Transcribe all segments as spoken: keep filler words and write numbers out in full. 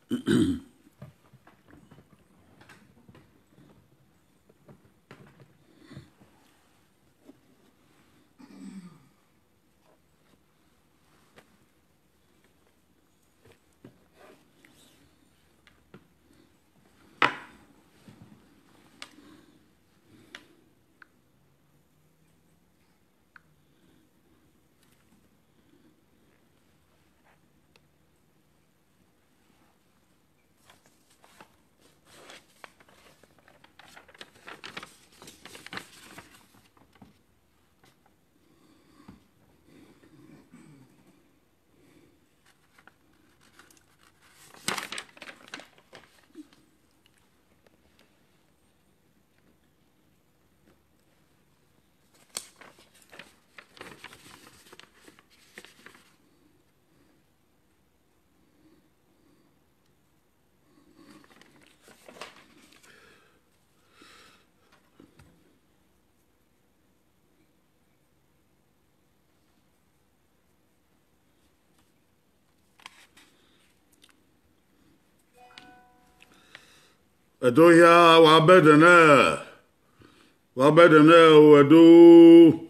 Edo ya wa bedene wa bedene o edo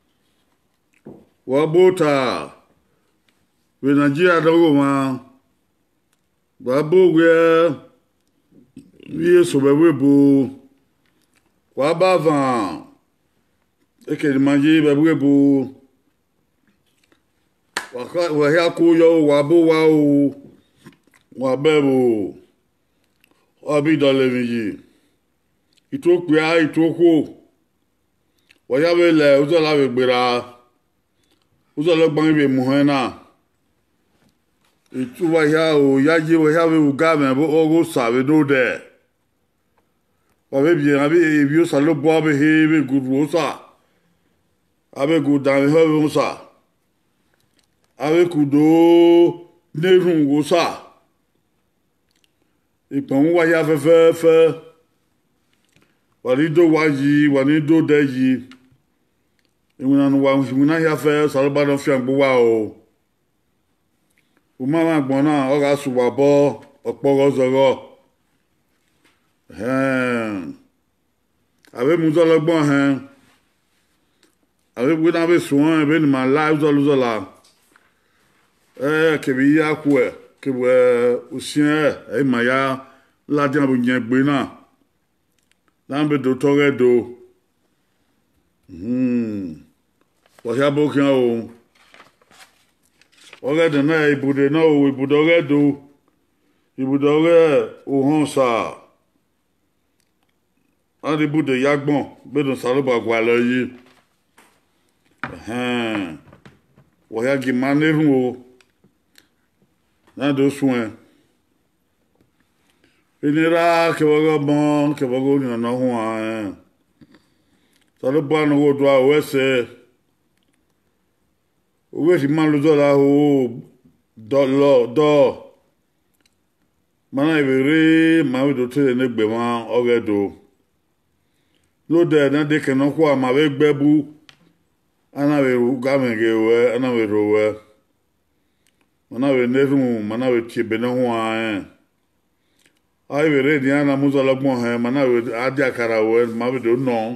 wa bota we Nigeria dogo ma ba bogwe wi so be webo wa bavan eke di manje be webo wa wa ya ko yo wa bo wa o wa bebo Abi doleviji itoku ya itoku waya bele uzo la begbera uzo lo gban ibe muhena itu waya o yaji waya be ugame bo ogo sabe do de wa be bien abi ebi o sa lo bo be he be gudu sa abe gudan he be sa abe kudo nerun go sa Ipon wa ya fefefe wani do waji wani do deji imuna no wa imuna ya fe saloba don fi agbo wa o o ma ma gbon na o ga su wa bo oporo zoro eh ave mu zo logbon hen ave bu na be suwon be ni ma live zo zo la eh ke bi ya ku e que o senhor é maia lá de uma bunha buena lambe doutor do hum você a boca o olha de na ibude na o ibudoge do ibudoge o honsa a de bude yagbon be don salo ba gwa lo yi eh wo ya gi maneru o na do soin enira ke wago bon ke wago ni na ho an salo ba no go do a wese o we si man lo do la ho do lo do mana ibere ma we do te ne gbe wan ogedo no de na de ke no ko ma we gbebu ana we ga menge we ana we ro we mana we neru mana we tibe na ho an ai we re dia na muzo logbon he mana we adi akara we ma we do no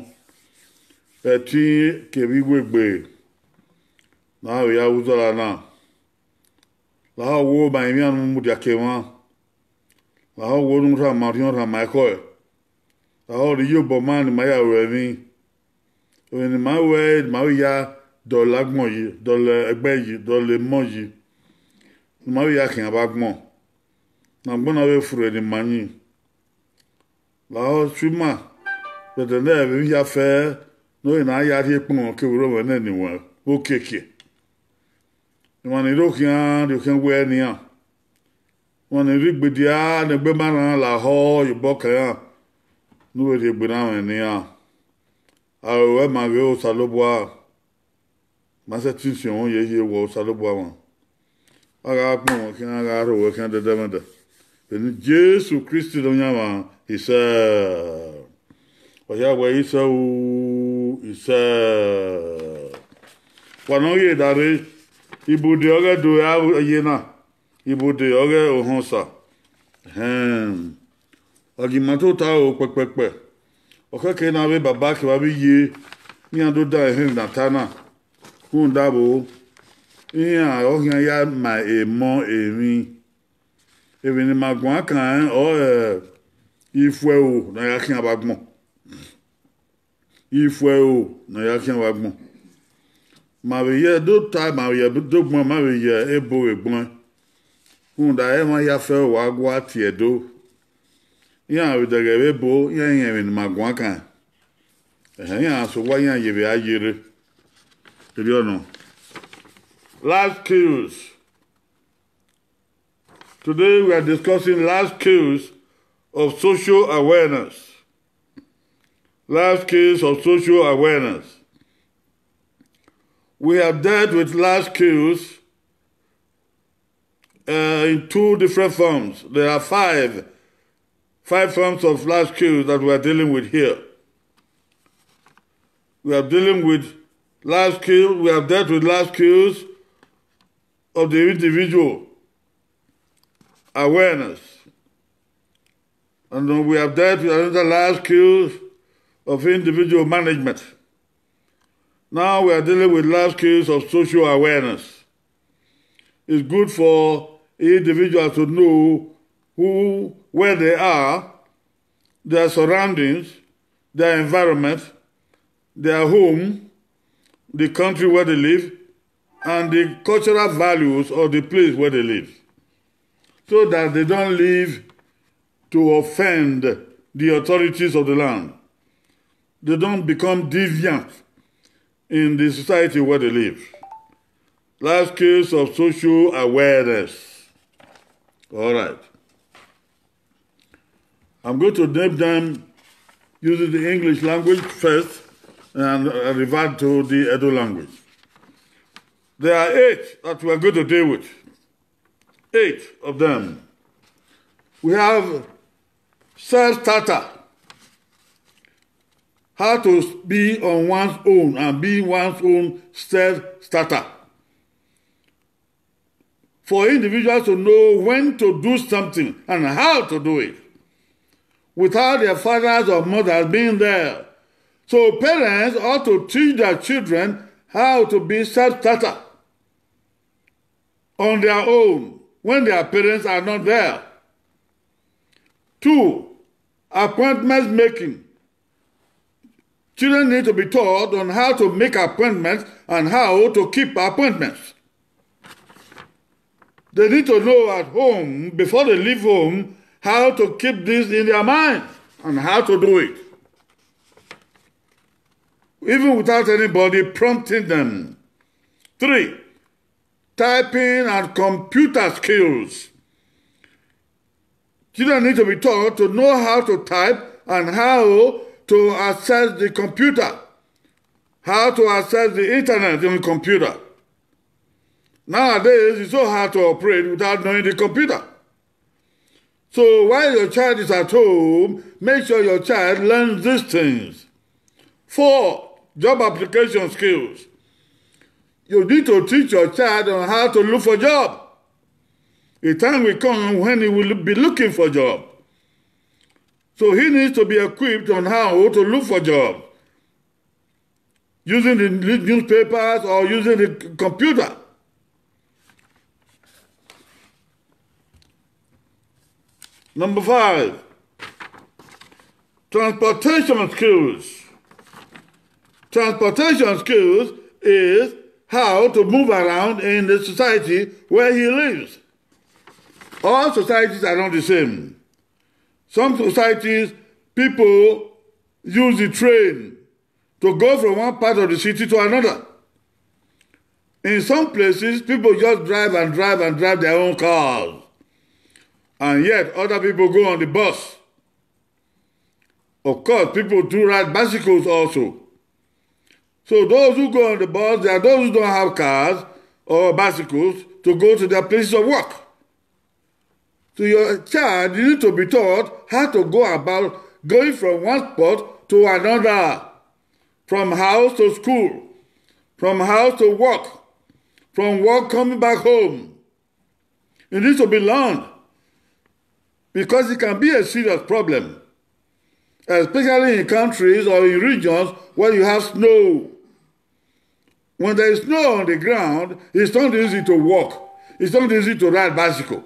eti ke bi gbegbe na we ya uzo la na la wo ba mi anu mu dia ke wa la wo nu ra marion ra ma ko la ho ri yo bo man ma ya we ni o ni ma we ma ya do lagbon yi do le egbe yi do le mo yi ma we ya kin abagbon na gbona we furu ni mani la ho suma be de na be ya fe no ina ya ri pon ke woro we na ni won o keke ni won ni ro kian ro kian we ni an won ni ri gbedia ne gbe ma la ho yo bo kan no we ri gbe na we ni an a we ma we o saloboa ma se tinsion ye ye wo saloboa won aga pon kian aga ro we kian de de de ben Jesu Christ do nyama isa oya we isa u isa wano ye dare ibude oge do ya ye na ibude oge ohonsa Hum. Argumento ta o pepepe. Oka ke na be baba ke ba bi ye. Ni ando da hen na tana. Kun da bo. Iya o yan ya ma e mo e mi. E bi ni ma gwan kan o eh ifwe o na ya kin abagbon. Ifwe o na ya kin abagbon. Ma be ye do ta ma ye do gbon ma be ye e bo e gbon. Kun da e ma ya fe wa gwa tie do. Ya we de be bo yan yan ni ma gwan kan. Eh yan so wa yan ye be ayere. Do you know? Life skills. Today we are discussing life skills of social awareness. Life skills of social awareness. We have dealt with life skills uh, in two different forms. There are five, five forms of life skills that we are dealing with here. We are dealing with life skills. We have dealt with life skills of the individual awareness. And then we have dealt with another life skills of individual management. Now we are dealing with life skills of social awareness. It's good for individuals to know who, where they are, their surroundings, their environment, their home, the country where they live, and the cultural values of the place where they live, so that they don't live to offend the authorities of the land. They don't become deviant in the society where they live. Life skills of social awareness. All right. I'm going to name them using the English language first and revert to the Edo language. There are eight that we are going to deal with. Eight of them. We have self-starter. How to be on one's own and be one's own self-starter. For individuals to know when to do something and how to do it, without their fathers or mothers being there. So parents ought to teach their children how to be self-starter on their own when their parents are not there. Two, appointment making. Children need to be taught on how to make appointments and how to keep appointments. They need to know at home, before they leave home, how to keep this in their mind and how to do it, even without anybody prompting them. Three, typing and computer skills. Children need to be taught to know how to type and how to access the computer, how to access the internet on the computer. Nowadays, it's so hard to operate without knowing the computer. So while your child is at home, make sure your child learns these things. Four, job application skills. You need to teach your child on how to look for a job. A time will come when he will be looking for a job. So he needs to be equipped on how to look for a job, using the newspapers or using the computer. Number five, transportation skills. Transportation skills is how to move around in the society where he lives. All societies are not the same. Some societies, people use the train to go from one part of the city to another. In some places, people just drive and drive and drive their own cars. And yet, other people go on the bus. Of course, people do ride bicycles also. So those who go on the bus, there are those who don't have cars or bicycles to go to their places of work. So your child, you need to be taught how to go about going from one spot to another, from house to school, from house to work, from work coming back home. It needs to be learned. because it can be a serious problem, especially in countries or in regions where you have snow. When there is snow on the ground, it's not easy to walk. It's not easy to ride bicycle.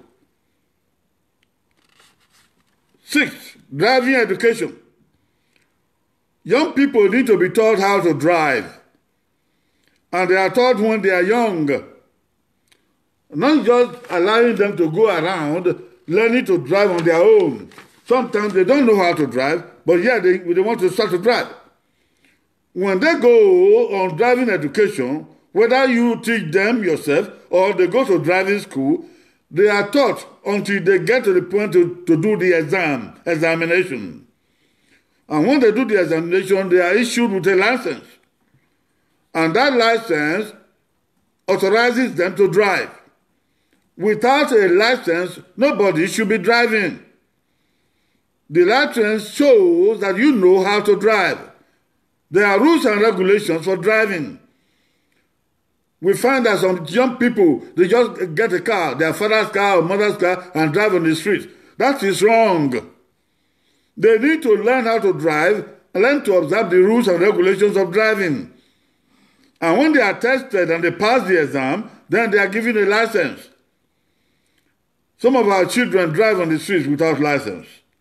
Six, driving education. Young people need to be taught how to drive. And they are taught when they are young. Not just allowing them to go around learning to drive on their own. Sometimes they don't know how to drive, but yeah, they, they want to start to drive. When they go on driving education, whether you teach them yourself or they go to driving school, they are taught until they get to the point to, to do the exam, examination. And when they do the examination, they are issued with a license. And that license authorizes them to drive. Without a license, nobody should be driving. The license shows that you know how to drive. There are rules and regulations for driving. We find that some young people, they just get a car, their father's car or mother's car, and drive on the street. That is wrong. They need to learn how to drive, and learn to observe the rules and regulations of driving. And when they are tested and they pass the exam, then they are given a license. Some of our children drive on the streets without license.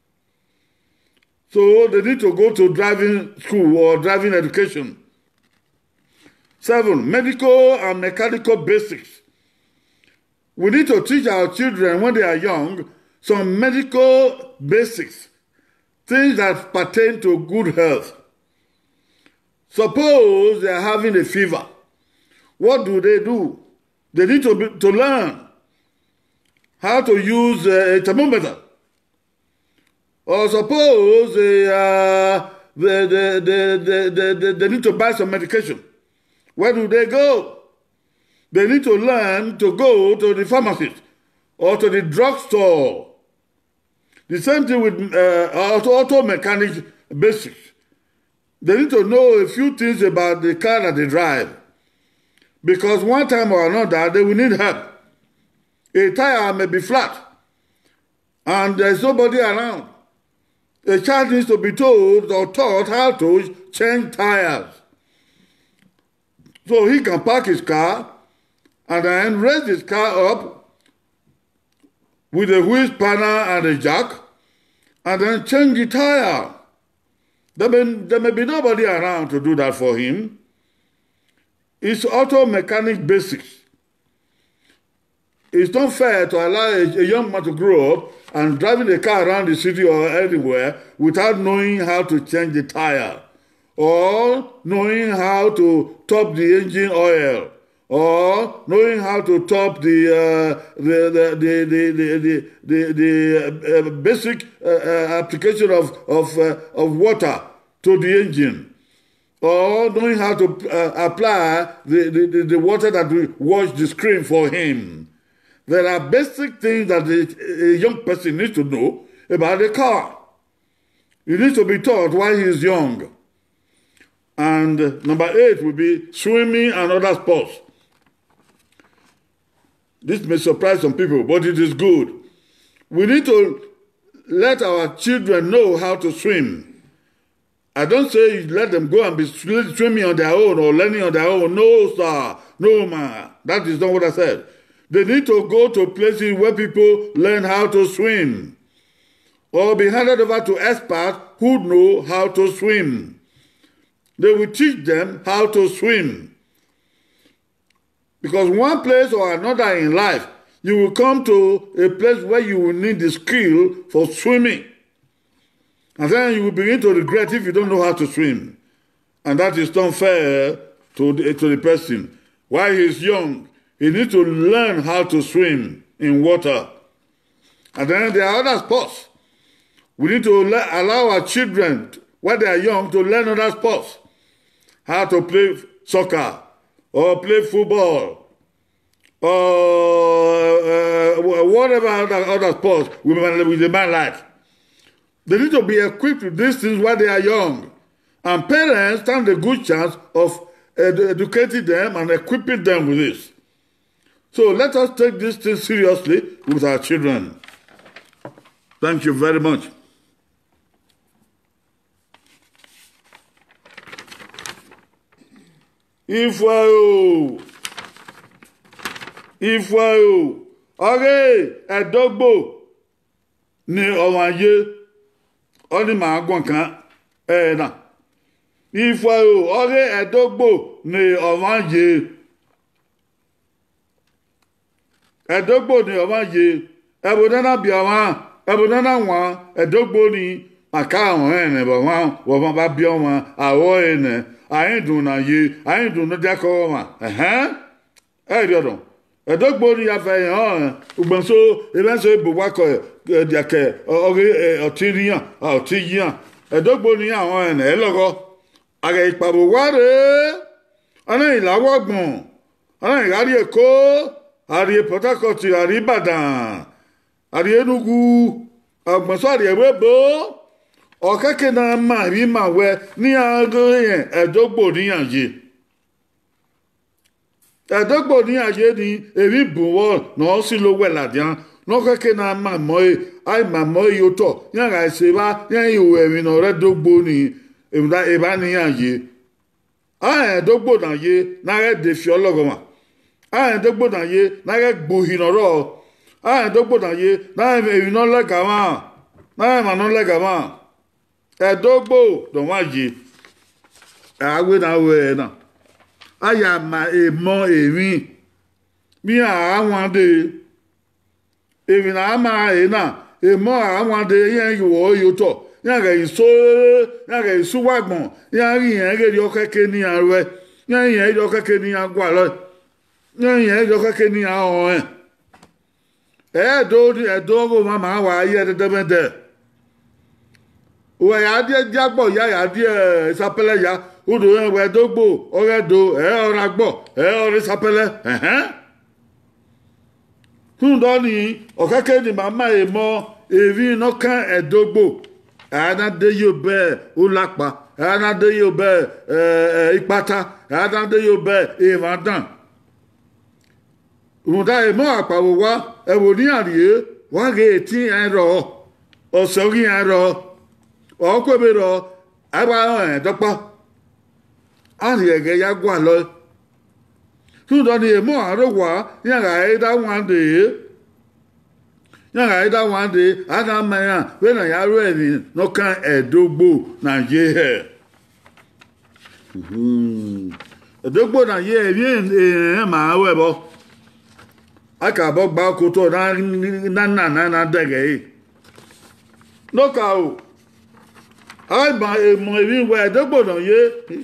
So they need to go to driving school or driving education. Seven, medical and mechanical basics. We need to teach our children when they are young some medical basics, things that pertain to good health. Suppose they are having a fever. What do they do? They need to, be, to learn how to use a thermometer. Or suppose they, uh, they, they, they, they, they, they need to buy some medication. Where do they go? They need to learn to go to the pharmacist or to the drugstore. The same thing with uh, auto, auto mechanic basics. They need to know a few things about the car that they drive. Because one time or another, they will need help. A tire may be flat, and there's nobody around. A child needs to be told or taught how to change tires. So he can park his car and then raise his car up with a wheel spanner and a jack and then change the tire. There may, there may be nobody around to do that for him. It's auto mechanic basics. It's not fair to allow a, a young man to grow up and driving a car around the city or anywhere without knowing how to change the tire, or knowing how to top the engine oil, or knowing how to top the uh, the, the, the, the, the, the, the, the uh, basic uh, uh, application of of uh, of water to the engine, or knowing how to uh, apply the, the, the water that will wash the screen for him. There are basic things that a, a young person needs to know about a car. He needs to be taught while he is young. And number eight will be swimming and other sports. This may surprise some people, but it is good. We need to let our children know how to swim. I don't say let them go and be swimming on their own or learning on their own. No, sir. No, man. That is not what I said. They need to go to places where people learn how to swim, or be handed over to experts who know how to swim. They will teach them how to swim. Because one place or another in life, you will come to a place where you will need the skill for swimming. And then you will begin to regret if you don't know how to swim. And that is not fair to the, to the person. While he is young, he needs to learn how to swim in water. And then there are other sports. We need to allow our children, while they are young, to learn other sports. How to play soccer, or play football, or uh, whatever other, other sports we might like. They need to be equipped with these things while they are young. And parents stand a good chance of ed- educating them and equipping them with this. So let us take this thing seriously with our children. Thank you very much. Ifeanyi Ifeanyi ọ̀rẹ́ ẹ̀dọ́gbò ni ọ̀rọ̀ ayé ọ ní màá gbọ̀n kan ẹ̀ náà Ifeanyi ọ̀rẹ́ ẹ̀dọ́gbò ni ọ̀rọ̀ ayé ẹ̀dọ́gbò ni ọ̀rọ̀ ayé ẹ̀bùn náà bí ọ̀rọ̀ ẹ̀bùn náà wọ́n ẹ̀dọ́gbò ni màkà àwọn ẹ̀nẹ̀ bọ̀ wọ́n wọ́n bá bí ọ̀wọ́n àwọ̀ ẹ̀nẹ̀ àyìndùn náà yé àyìndùn náà dákọ̀ wọn ẹ̀hẹ́n ẹ̀ rí ọ̀dọ̀ ẹ̀dọ́gbò ni afẹ́yìn ọ̀hún ugbọ̀nsó ebẹ́nsó ibùwákọ̀ ẹ̀dìàkẹ́ ọ̀rẹ́ ọ̀tí yíyàn ọ̀tí yíyàn ẹ̀dọ́gbò ni àwọn ẹ̀nà ẹ̀ lọ́rọ̀ àrẹ ìpàbò wáre ọ̀nà ìlàwọ̀gbọ̀n ọ̀nà ìrárí èkó àrí Port Harcourt àrí Ìbàdàn àrí Enugu ọ̀gbọ̀nsó àrí ẹ̀wẹ́bó ọ̀kẹ́kẹ́ náà mà rí mà wẹ ní àárẹ̀ yẹn ẹ̀dọ́gbò níyànjẹ ẹ̀dọ́gbò ní àyè ni èmi bùnwọ́ náà sí ló wẹ̀ làdíán lọ́kẹ́kẹ́ náà mà mọ́ ẹ àì mà mọ́ ẹ yóò tọ̀ yàrá ẹ̀sẹ̀ bá yẹn ìwò ẹ̀mí náà rẹ̀ dọ́gbò ní ìbá ní àyè àì ẹ̀dọ́gbò náà yé náà rẹ̀ dè fi ọlọ́gọ̀mà àì ẹ̀dọ́gbò náà yé náà rẹ̀ gbòhìn ọ̀rọ̀ àì ẹ̀dọ́gbò náà yé náà èmi náà lẹ́gàmà náà mà náà lẹ́gàmà ẹ̀dọ́gbò náà yé àwé náà wẹ̀ náà aya ma emo emi mi àwọn de emi na ma e na emo àwọn de yen yo yo to yan ga iso yan ga isu wagbon yan ri yan ge yo keke ni arwe yan yan yo keke ni agwa lo yan yan yo keke ni awon e e do e do go ma ma wa ye de de de o ya die jagbo ya ya die sapele ya udo ẹwẹ dógbò ọrẹ do ẹ ọrẹ agbọ ẹ ọrẹ sapẹlẹ ẹhẹn túndọ ni ọkẹkẹ ni màmá yìí mọ èrí iná kán ẹdógbò ẹyánadé yóò bẹ ó lápá ẹyánadé yóò bẹ ẹ ẹ ìpátá ẹyánadé yóò bẹ ìràndàn ìrùndà yìí mọ àpàwọ wá ẹwò ní àríyé wọn gé etí ẹrọ ọsẹ orí ẹrọ ọkọọbẹ rọ ẹgbà ẹdọpọ àti ẹ̀gẹ́ ya gbà lọ túndọ̀ ni èmọ́ àrọ́wà yàrá ẹ̀dá wọn dè é yàrá ẹ̀dá wọn dè é àdàmẹ́yà wẹ́nà yàrá ẹ̀mí lọ́kàn ẹ̀dógbò nàìjíríà ẹ̀dógbò nàìjíríà ẹ̀mí èèyàn máa wẹ̀ bọ́ akàbọ̀ gba kótó nánà dẹ̀gẹ̀ yìí lọ́kà o àìmọ̀ èmọ̀ èmi wẹ̀ ẹ̀dógbò nàìjíríà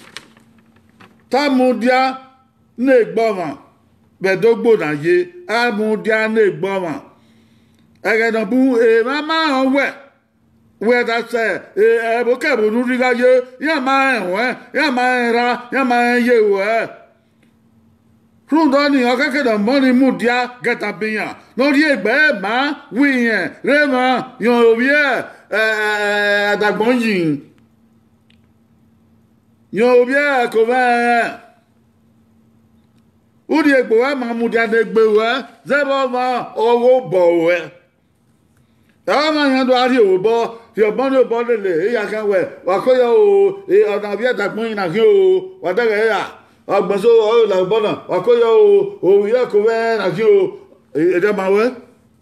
tamudia n'egbọràn bẹ̀dọ́gbò náà yé amudia n'egbọràn ẹ̀rẹ̀dọ̀bù èèmà máa ń wẹ̀ wẹ̀ dasẹ̀ ẹ̀bùkẹ́bù nùdíga yé yà máa ń wẹ̀ yà máa ń ra yà máa ń yé wẹ̀ fúndọ́ni ọ̀kẹ́kẹ́dọ̀ mọ́ni múdia gẹ̀tàbíyàn lórí ẹgbẹ́ ẹ̀ máa wíyẹn rẹ́mọ̀ yàn òbí ẹ̀ ẹ̀ẹ́dàgbọ́n yìí yóò bí ẹ kò bẹ́ẹ̀ ó di ègbò wa máa mú jáde gbé wẹ́ zẹ́bọ̀ máa ọwọ́ bọ̀ wẹ́ ẹ̀wọ́n máa yan tó àrí òwò bọ́ fi ọ̀bọ́n ní òbọ́ lélẹ̀ èyà kan wẹ̀ wà kó yọ o ọ̀nà àbí ẹ̀dà pín in nàkí o wà dẹ́gẹ̀ ẹ̀yà ọgbọ̀nsó ọ̀rọ̀ ìlànà bọ́nà wà kó yọ o òwò yẹ kò bẹ́ẹ̀ nàkí o ẹ̀dẹ̀ máa wẹ́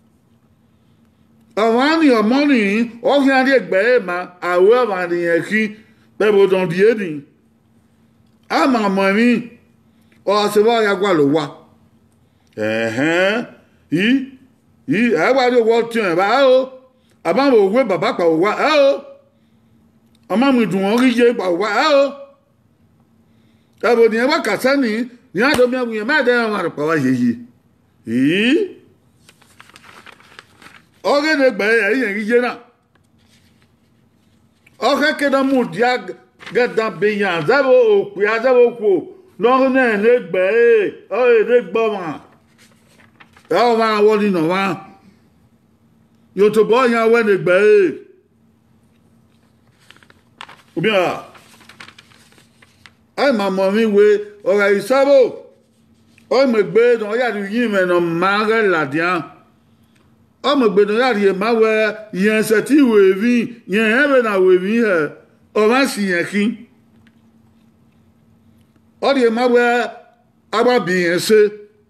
àwọn àníyàn mọ́nì ọ̀fìn àrí ẹgbẹ́ ẹ̀ máa àwọ̀ ẹ̀ máa nìyẹn kí bẹ́ẹ̀ bó dàn díẹ̀ nìyí ama mọ̀ mí ọ̀sẹ̀wọ́ ayagwa ló wá ẹ̀hẹ́n yìí yìí ẹ̀wárí owó tí ẹ̀ bá ó àbáwọ̀ òwe bàbá pàwọ̀ wá ẹ̀ ó ọmọ mi dùn wọ́n rí yé pàwọ̀ wá ẹ̀ ó ẹ̀bùn ni ẹ̀wá kàṣẹ́ ní ní àdómi ẹ̀wù yẹn máa dẹ́rẹ̀ wọn àrùpàwọ̀ yìí yìí ọ̀rẹ́dẹ̀ gbẹ̀rẹ̀ ẹ̀yẹ̀ rí yé náà ọ̀rẹ́ kéde mú díà gẹ́gẹ́ bíyàn zẹ́bọ̀ òpè azẹ́bọ̀ òpò lọ́rùn náà ní gbẹ́ ẹ̀ ọ̀rẹ́ ní gbọ́mà ẹ̀ ọ́ máa wọ́n nínú wa yóò tó bọ́ yàn wẹ́ ní gbẹ́ ẹ̀ òbí à ẹ̀ máa mọ̀ mí wé ọ̀rẹ́ ìsẹ́bọ̀ ọ̀ mẹ̀ gbé náà yàtọ̀ yìí mẹ́nà máa rẹ̀ làdíàn ọmọ gbẹdọ yàrá yẹn máa wẹ yẹn ṣètì wèémí yẹn ẹ bẹ náà wèémí ẹ ọmọ sì yẹn kí ọdí yẹn máa wẹ agbábí yẹn ṣe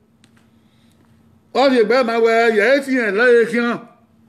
ọdí yẹn gbẹ máa wẹ yẹn ti yẹn lẹ́yìn kí hàn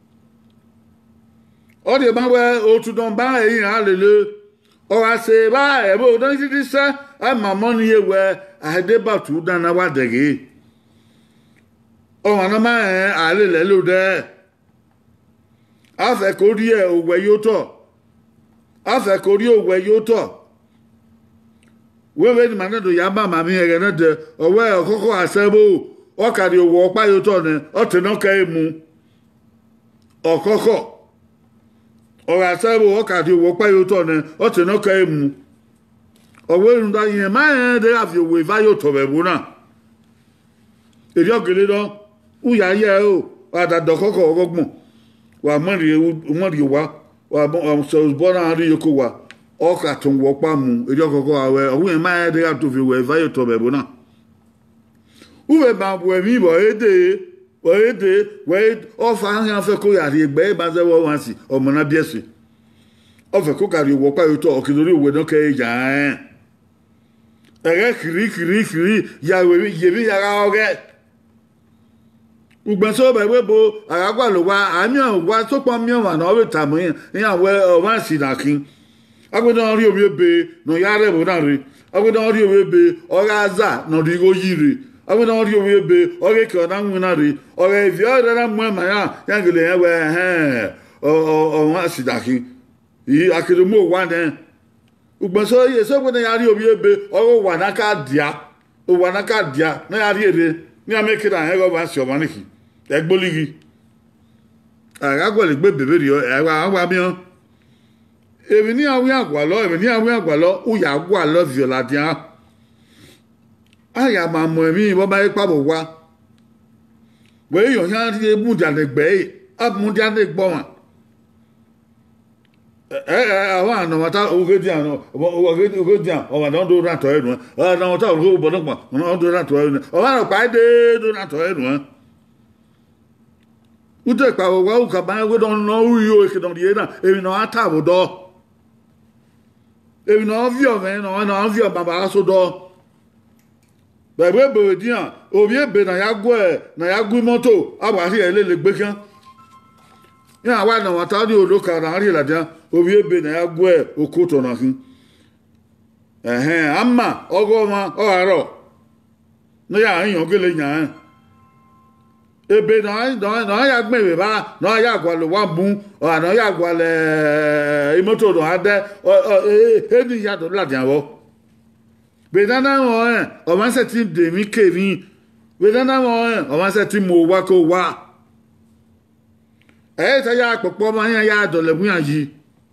ọdí yẹn máa wẹ òtúndàn bá ẹ̀yìn hàn lélẹ̀ ọ̀rọ̀ àṣẹ bá ẹ̀bùn òdán títí sẹ́ ẹ̀ màmọ́ ni yẹ wẹ àdébàtú dáná wà dẹ̀gẹ́ ọ̀rọ̀ àná máa ẹ̀ àlè lẹ́lò dẹ́ afẹ́kórí ẹ̀ òwẹ̀ yóò tọ̀ afẹ́kórí òwẹ̀ yóò tọ̀ wẹ́wẹ́ ni màá nàdó yàmbá màmí ẹ̀rẹ̀ náà dẹ ọ̀wẹ́ ọ̀kọ́kọ́ àṣẹ́bó ọ̀kàdì òwò ọ̀pá yóò tọ̀ ní ọ̀tẹ̀nà kẹ́ ẹ̀ mú ọ̀kọ́kọ́ ọ̀rọ̀ àṣẹ́bó ọ̀kàdì òwò ọ̀pá yóò tọ̀ ní ọ̀tẹ̀nà kẹ́ ẹ̀ mú ọ̀wẹ́ ìrùndà yẹn máa ẹ̀ dẹ́ àfi òwò ìfá yóò tọ̀ bẹ̀ bú náà èdè ọ̀gẹ̀lẹ̀ náà wúyà yẹ o àdàdọ̀ kọ́kọ́ ọgọ́gbọ̀n wà mọ́rì wá wà sọ̀rọ̀ náà rí yòókù wá ọkà tó ń wọ́pá mu èdè ọkọ̀kọ́ àwẹ̀ ọ̀hún yẹn máa ẹ̀ dẹ́ àtòfin wẹ̀ ìfá yóò tọ̀ bẹ̀ bú náà wúwẹ̀ máa bù ẹ̀mí bọ̀ édè bọ̀ édè wẹ̀ ọ̀fà ahẹ́ afẹ́ kó yàrá ìgbẹ́ ìbáṣẹ́wọ́ wọn sí ọmọ náà bí ẹ̀sìn ọ̀fẹ́ kó kàrí wọ́pá yóò tọ̀ ọ̀kìlórí òwe náà kẹ́ ìjà ẹ̀ ẹ̀rẹ́ kìrí kìrí kìrí yèmí yàrá ọ̀rẹ́ ugbẹ́sọ́ bẹ̀rẹ̀ bo àràgbà ló wá àmì ọ̀wá tó pọ̀ mí ọ̀wà náà ọ̀rẹ́ tààmù yẹn ní àwọn ọ̀wá ìsìnàkín agbẹ́dọ̀ rí omi ebe nà ya rẹ̀ bò náà rí agbẹ́dọ̀ rí omi ebe ọ̀rẹ́ azà nà rí oyí rí agbẹ́dọ̀ rí omi ebe ọ̀rẹ́ kẹ̀ ọ̀nà ń náà rí ọ̀rẹ́ ìfẹ́ ọ̀rẹ́ náà mú ẹ̀mà yá yàgìlẹ̀ yẹn wẹ̀ ọ̀wá ìsìnàkín yìí akédèmó wà náà ugbẹ́sọ́ yẹ sọ́gbẹ́dọ̀ ya rí omi ebe ọ̀rẹ́ wà náà ká dìá wà náà ká dìá náà ya rí èrè ní amẹ́kẹ́dà ẹ̀rọ bá ń ṣe ọ̀mọ́ nìkì ẹgbólígi àrágbọ̀lẹ̀ gbé bèbè rí ẹ̀rọ àwọn amíhàn èmi ní àwọn àgbàlọ́ èmi ní àwọn àgbàlọ́ òyà àgbàlọ́ vìọ̀lá díà àyà máa mọ ẹ̀mí ìwọ́n bá yẹ pàbò wá wọ́n èèyàn yá rí múdìánẹgbẹ́ yìí ábùmúdìánẹgbọ́n ẹ ẹ àwọn àna wọn tá ogójì àná ogójì àná ọmọ àdán tó rà tọ́ ẹ̀dùn ẹ ọ̀nà wọn tá òkú bọ̀dọ̀ pọ̀ ọ̀nà wọn tó rà tọ́ ẹ̀dùn ọmọ àná pàdé tó rà tọ́ ẹ̀dùn ẹ. wúdò ìpàwọ̀ wá òkà báyìí wé dán náà wúyí o èkìtà òdì yẹn náà èmi náà tá àbò dọ́ èmi náà fi ọ̀mẹ́ náà náà fi ọ̀ bàbá aṣọ dọ́ bẹ̀rẹ̀ bèrè díàn òbí èbè náà yá gbọ́ ẹ̀ náà yá gbé mọ́tò àbàtì ẹ̀ lè lè gbé kán ní àwọn àna wọn tá ní olóka náà rí ìlàjà òbí èbè náà yá gbọ́ ẹ̀ okó tọ̀ náà kí ẹ̀hẹ́n àmà ọgọ́ ọmọ ọ̀hárọ̀ ní yà ń yàn gẹ́lẹ́ yàn án ebe náà yà gbẹ̀rẹ̀ bá náà yà gbàlẹ̀ wà mú ọ̀hánà yà gbàlẹ̀ ìmọ́tò náà dẹ́ ẹni yàtọ̀ ládìyàwó bẹ̀dáná wọn ẹ̀ ọmọ ṣe ti dèmí kèmí bẹ̀dáná wọn ẹ̀ ọmọ ṣe ti mọ̀ wá kó wá ẹ̀yẹ́ tẹ́ yà pọ̀pọ̀ ọmọ yẹn yà dọ̀lẹ̀mú yà yìí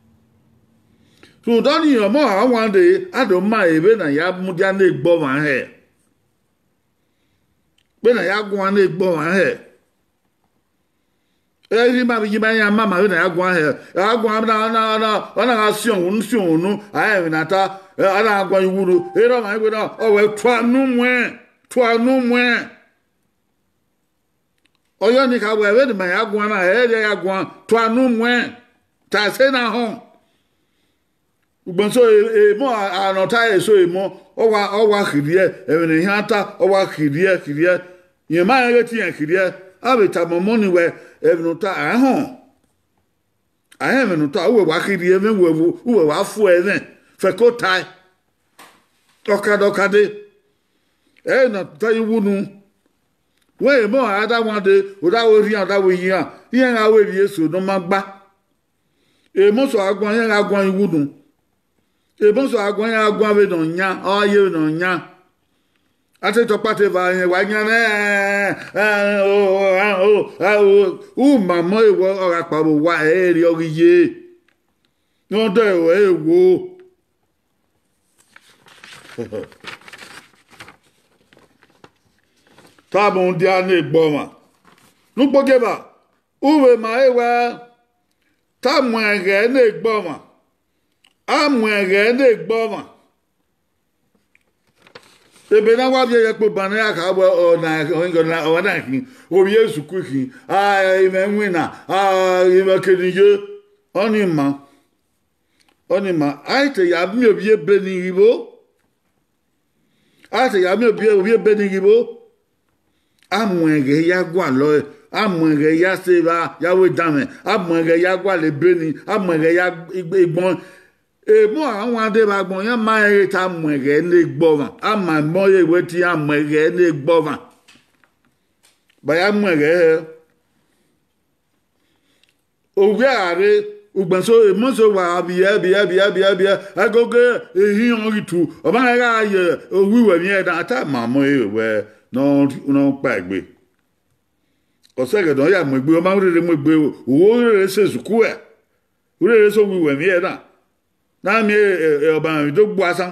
tùdọ́ ni ọmọ àwọn àdè àdùnmá èbè náà yà mú díà ní gbọ́ wọn ẹ̀ bẹ́ẹ̀ náà yà gún wọn ní gbọ́ wọn ẹ̀ ẹ̀yẹ́ máa bí yíba yẹn máa bí náà yà gún wọn ẹ̀ yà gún wọn náà náà náà wọn náà sí òun sí òun nú àyẹ̀wò náà ta ẹ̀ náà gún ìwúro ẹ̀yẹ́ náà máa ń gbé náà ọ̀wẹ̀ tó ànú mú ẹ̀ tó ànú mú ẹ̀ ọyọ́ ní ká wẹ̀ ẹ̀wẹ́ ni mà yà gún wọn náà ẹ̀yẹ́ yà gún wọn tó ànú mú ẹ̀ tà sí náà hàn gbọ̀nsọ̀ èèmọ̀ ànọ̀tá èso èèmọ̀ ọwà ọwà kìrìẹ́ ẹ̀rìn ìhìn ata ọwà kìrìẹ́ kìrìẹ́ yẹn máa ń retí yẹn kìrìẹ́ àbẹ̀tà mọ̀mọ́ ni wẹ̀ ẹ̀rìn ta àhàn àhàn ẹ̀rìn ta ọwọ́ wà kìrìẹ́ mẹ́wọ̀ wọ̀ wà fún ẹ̀ náà fẹ́ kó ta ọ̀kadọ̀kadé ẹ̀rìn náà ta iwúnu wọ́n èèmọ̀ àdáwọ̀dé ọ̀dáwọ̀ rí àdáwọ̀ yìí hàn yẹn àwọ̀ èrì èso ló máa gbá èèmọ̀ sọ àgbọn yẹn àgbọn iwúnu ebonso agwan ya agwan we no nya oye no nya ate to pate va yen wa nya eh o o o u mamo e wo ora pa bo wa e ri oriye no de o e wo ta bon dia ne gboma nu gbogeba uwe ma e wa ta mo ege ne gboma amwẹ̀rẹ̀ lè gbọ́mà ebe na wa bia yakpo bana ya ka agba na ongo na ona kin obi esuku kin ah ime nwina ah ime kedije oni ma oni ma aite ya mi obi ebe ni ribo aite ya mi obi obi ebe ni ribo amwenge ya gwa lo amwenge ya seba ya we dame amwenge ya gwa le beni amwenge ya igbon emo àwọn adébàgbọn yẹn máa ń ta mọ̀ẹ́gẹ́ ní gbọ́vàn a máa mọ́yé ìwé tí a mọ̀ẹ́gẹ́ ní gbọ́vàn bàyá mọ̀ẹ́gẹ́ ẹ òwe ààrẹ ògbẹ̀nso ìmọ̀sọ wà bíyẹ́ bíyẹ́ bíyẹ́ bíyẹ́ bíyẹ́ agogo èyí hàn ìtù ọba ẹ̀ka ayẹ owó ìwẹ̀ ní ẹ̀dá àtà máa mọ́ ìwé náà pa ẹ̀gbẹ́ ọ̀sẹ̀ gẹ̀dọ̀ yà mọ̀ ẹ̀gbẹ́ ọmọ rere mọ̀ ẹ̀gbẹ́ owó rere ṣe sùkú ẹ̀ rere ṣe ìwẹ̀ ní ẹ̀dá na mi ọba mi tó gbọ́ asán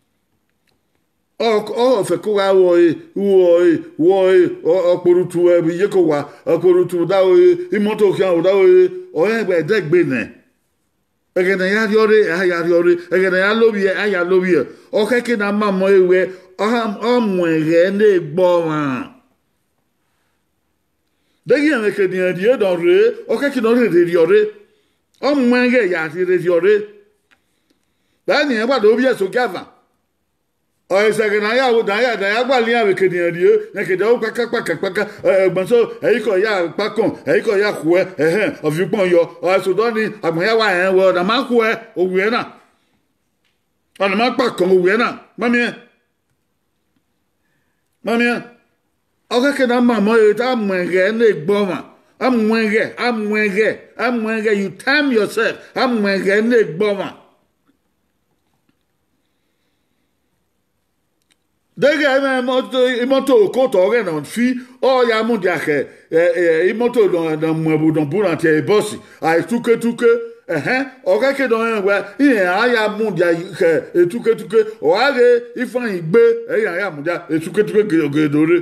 ọ fẹ́ kó wa wọ ẹ wọ ẹ wọ ẹ ọpọlọtù ẹbí yẹ kó wa ọpọlọtù dáwọ ẹ ìmọ́tò kí wọn dáwọ ẹ ọyẹ ẹgbẹ ẹdẹgbẹ nẹ ẹgẹdẹ ya yọrẹ ẹyà yọrẹ ẹgẹdẹ ya lóbi ẹ ẹyà lóbi ẹ ọkẹkẹ náà má mọ ewé ọmọ ẹgẹ ní gbọ wọn dẹgí ẹmẹ kẹdìyàn díẹ dàn rẹ ọkẹkẹ náà rẹ rẹ yọrẹ ọmọ ẹgẹ yà ti rẹ yọrẹ báyìí yẹn gbàdọ̀ bí ẹ̀sùn gẹ́fà ọ̀ẹ́sẹ̀gẹ̀ náà yà náà náà gbà ní àwọn èkèdè ẹ̀dìyẹ ẹ̀kèdè ó pẹ́kẹ́pẹ́kẹ́pẹ́kẹ́ ẹ̀gbọ́nsó ẹ̀yíkọ̀ yà pákàn ẹ̀yíkọ̀ yà kú ẹ ẹ̀hẹ́n ọ̀fìpọ̀n yọ ọ̀ẹ́sùdọ́ ni àgbọ̀nyáwá ẹ̀ wọ ọ̀nà máa kú ẹ òwú ẹ̀ náà ọ̀nà máa pàkàn òwú ẹ̀ náà mọ́mí ẹ̀ mọ́mí ẹ̀ ọ̀kẹ́kẹ́ náà mà mọ́ èyí tá àmọ̀ẹ̀gẹ̀ ẹ̀ lè gbọ́ mà àmọ̀ẹ̀gẹ̀ àmọ̀ẹ̀gẹ̀ àmọ̀ẹ̀gẹ̀ you time yourself àmọ̀ẹ̀gẹ̀ ẹ̀ lè gbọ́ mà. Dege eme moto imoto koto ore na fi o ya mu dia ke eh imoto don don mwebu don buranti e bosi ai tuke tuke eh o ke ke don we iye aya mu dia ke e tuke tuke o age ifan igbe e ya ya mu dia e tuke tuke ge dore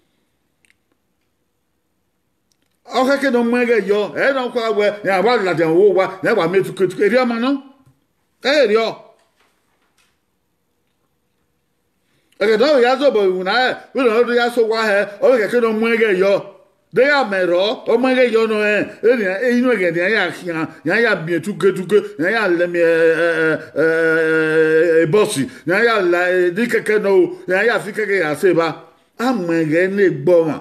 o ke ke don mwege yo e don kwa we ya wa la den wo wa ya wa me tuke tuke ri ama no e ri o okay, don't you so but when I we don't you so why he o ke ke no mwege yo de ya mero o mwege yo no eh eh inu ge de ya ya ya ya bi tuke tuke ya ya le mi eh eh bossy ya ya la di ke ke no ya ya fi ke ke ya se ba amwege ne gbo ma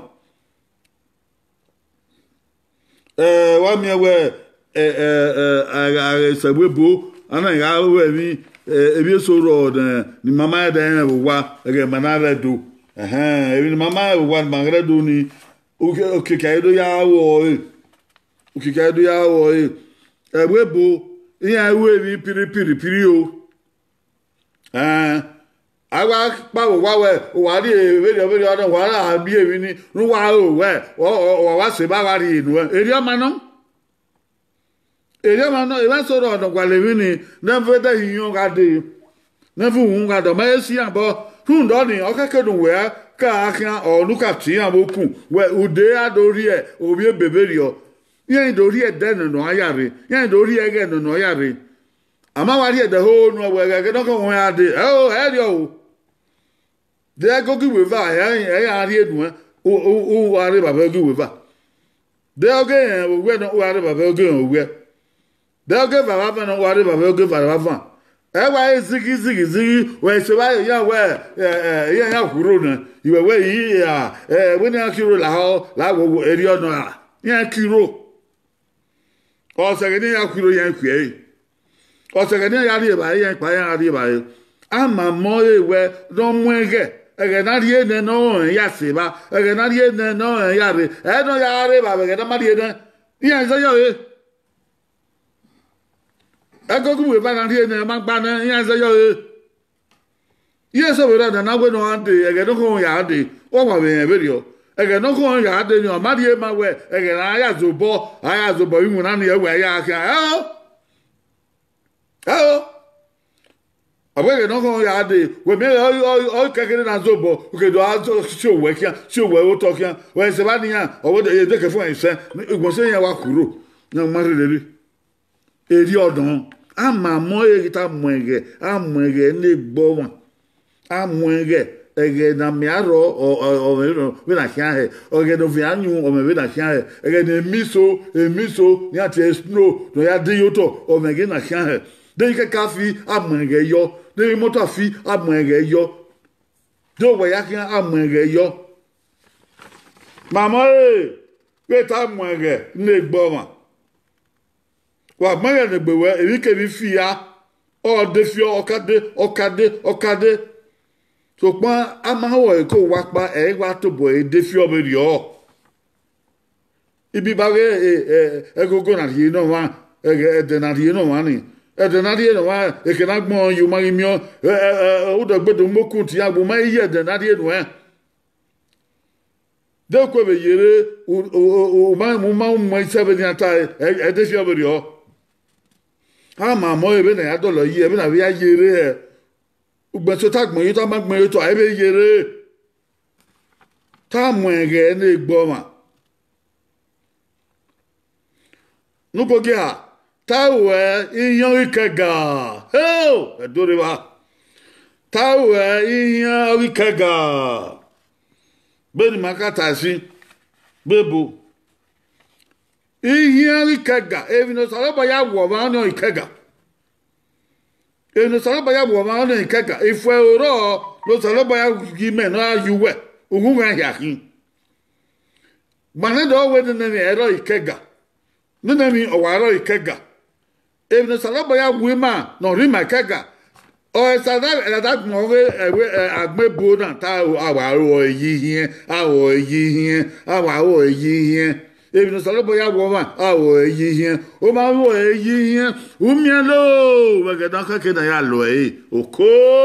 eh wa mi we eh eh eh se webo ana ya we mi ebi soro de ni mama de wa ege manara do eh ebi ni mama wa manara do ni oke oke kaido ya wo oke kaido ya wo ewebo iya we bi piri piri piri o eh awa pa wo wa we wa ri ewe de ewe de wa ra bi ewi ni nu wa o we o wa se ba wa ri inu eri o ma no ere ma no e ba so ro gwa le wi ni na fe da yiyan ga de na fu hun ga do ma esi abo tun do ni o keke dun we ka akan o lu ka ti an boku we ude adori e obi ebeberi o yen dori e de no ayare yen dori e ge no ayare ama wa ri e de ho no we ga no ko won ade o e ri o de go gi we va e e ya ri edun o o wa ri baba gi we va de o ge o we no wa ri baba gi o we de oge baba fa no wari baba oge baba fa e wa zigi zigi zigi we se ba ya we eh ya ya kuro na iwe we yi ya eh we na kiro la ho la go eri ono a ya kiro o se ge ni ya kiro ya ku e o se ge ni ya ri ba ya pa ya ri ba e ama mo e we don mwege ege na ri ne no ya se ba ege na ri ne no ya ri e no ya ri ba ege na ma ri ne ya se yo e agogo we ba na ri ne ma gba na yan se yo e ye so we da na we no ande ege no ko ya ade o wa be be ri o ege no ko ya ade ni o ma ri e ma we ege na ya zo bo aya zo bo imu na ni e we ya ka o o abege no ko ya ade we me o o kekere na zo bo o ke do a zo si o we kia si o we o to kia we se ba ni ya o wo de de ke fun en se igbo se yan wa kuro na ma ri ri eri odon ama mo eri ta mo ege amo ege ne gbo won amo ege ege na miaro o o o we na hia he ege no vianyu o me we na hia he ege na miso emiso ni ati snow no ya de yoto o me ge na hia he de ke kafi amwege yo de moto fi amwege yo do we ya hia amwege yo mama e we ta amwege ne gboma wa maya ne gbewe ebi ke bi fi ya o de fi okade okade okade so pa amawo e ko wa pa e wa to bo e de fi o be rio ibi ba ge e e gogo na ri no wa e de na ri no wa ni e de na ri no wa e ke na gbon yu ma mi o e o do gbedo moku ti agbo ma ye de na ri no e de ko be yere o o ma mo ma mo se be ni ata e de fi o be rio ha ma mo e be na ya do lo yi e be na bi ya yere e ugbe so ta gbon yi ta ma gbon yi to ai be yere ta mo ege na egbo ma nu ko ge ha ta we iyan ikega ho e do re ba ta we iyan ikega be ni makata si bebo iyan ikega e vi no sare ba ya wo ba no ikega e no sare ba ya wo ba no ikega ifu oro no sare ba ya gi me no ayuwe ogun ga ya kin mana do we de ne ero ikega no na mi o wa ero ikega e no sare ba ya wi ma no ri ma ikega o sa da e da mo we agbebo na ta awa ro yi hin awo yi hin awa o yi hin ebi no salo boya wo ma awo yi hin o ma wo yi hin o mi lo we ga dan ka ke na ya lo e oko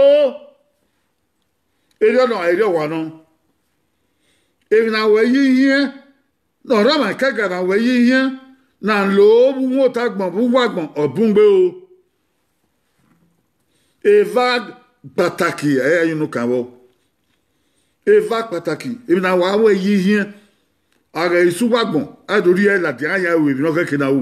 e do no e do wa no ebi na wo yi hin no ra ma ka ga na wo yi hin na lo bu mo ta gbon bu wa gbon obun gbe o eva pataki e yin no kan wo eva pataki ebi na wa wo yi hin aga isu wagbon adori e la dia ya we no keke na wu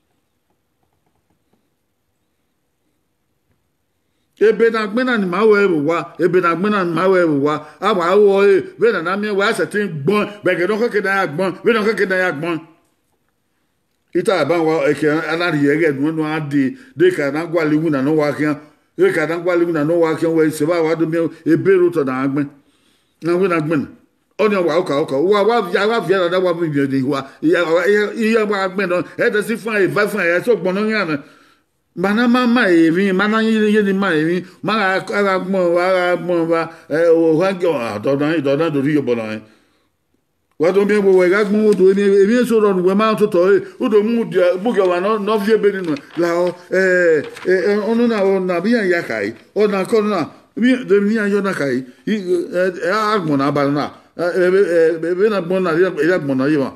ebe na gbena ni ma we wa ebe na gbena ni ma we wa awa wo e be na na mi wa se tin gbon be ke no keke na gbon be no keke na ya gbon ita ba wa e ke anari ye ge no no ade de ka na gwa lewu na no wa kian e ka na gwa lewu na no wa kian we se ba wa do mi ebe ro to na gbon na we na gbon oni wa oka oka wa wa ya wa via da wa bi de wa ya ya wa gbe no e de si fun e ba fun e so gbon no yan mana mama e mi mana yin yin ni ma e mi ma ara gbon wa ara gbon wa e o wa jo do dan do dan do ri yo bo na wa do mi wo we ga gbon o do ni e mi so ro we ma to to e o do mu dia bu ge wa no no vie be ni no la o eh eh onu na o na bi ya kai o na ko na mi de mi ya yo na kai e a gbon na ba na ebe na gbon na ya gbon na yiwa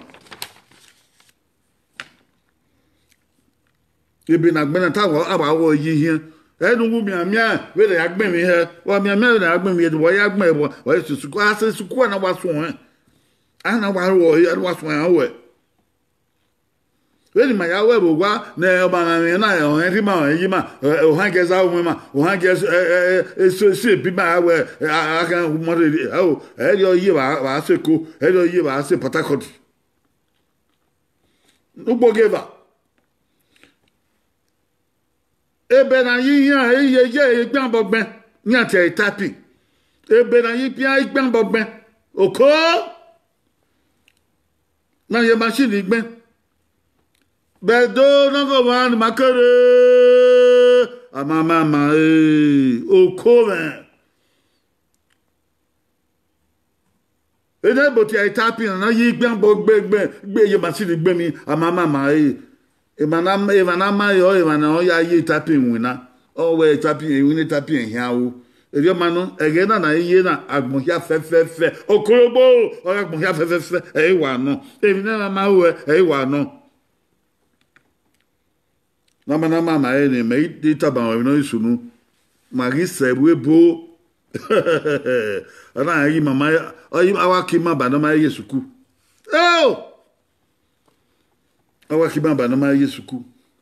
ebe na gbon na ta wo aba wo yi hin e nu gu mi amia we ya gbon mi he wa mi amia na gbon mi e wo ya gbon e wo wa su ku ase su ku na wa so he ana wa wo ya wa so he we we ni ma ya we bo gwa na ba na mi na o he ri ma o yi ma o han ge za o ma o han ge e so se bi ma we a kan mo re o e yo yi ba ba se ko e yo yi ba se patakot no bogeva e be na yi yan e ye ye gban bogben ni ati e tapi e be na yi pia gban bogben oko na ye machine gban bedo no go wan makere amama ma e okome ede boti ai tapi na yi gban bo gbegbe gbe ye machine gbe mi amama ma e e mana e mana ma yo e mana o ya yi tapi wina o we tapi e wini tapi en hiawo e yo manu ege na na yi na agbon ya fe fe fe okorobo o agbon ya fe fe fe e wa no e mi na ma we e wa no na mana mama e ne me di taba we no isunu magi sebu ebo ana yi mama ayi awaki ma ba na ma yesuku oh awaki ma ba na ma yesuku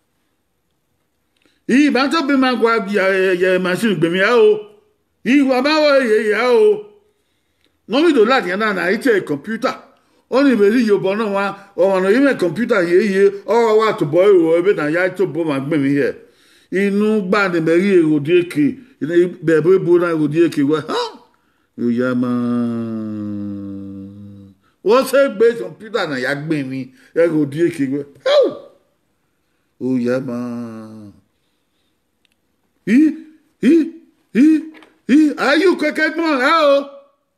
i ba to be ma gwa ya ya machine gbe mi ya o i wa ba wo ye ya o non mi do la dia na na ite computer oni be ri yo bono wa o no ime computer ye ye o wa to boy o ebe na ya to bo ma gbe mi here inu gba de be ri ero die ke ni be be bo na ero die ke wa ha yo ya ma o se gbe computer na ya gbe mi ero die ke wa o ya ma hi hi hi hi ayu keke mo ha o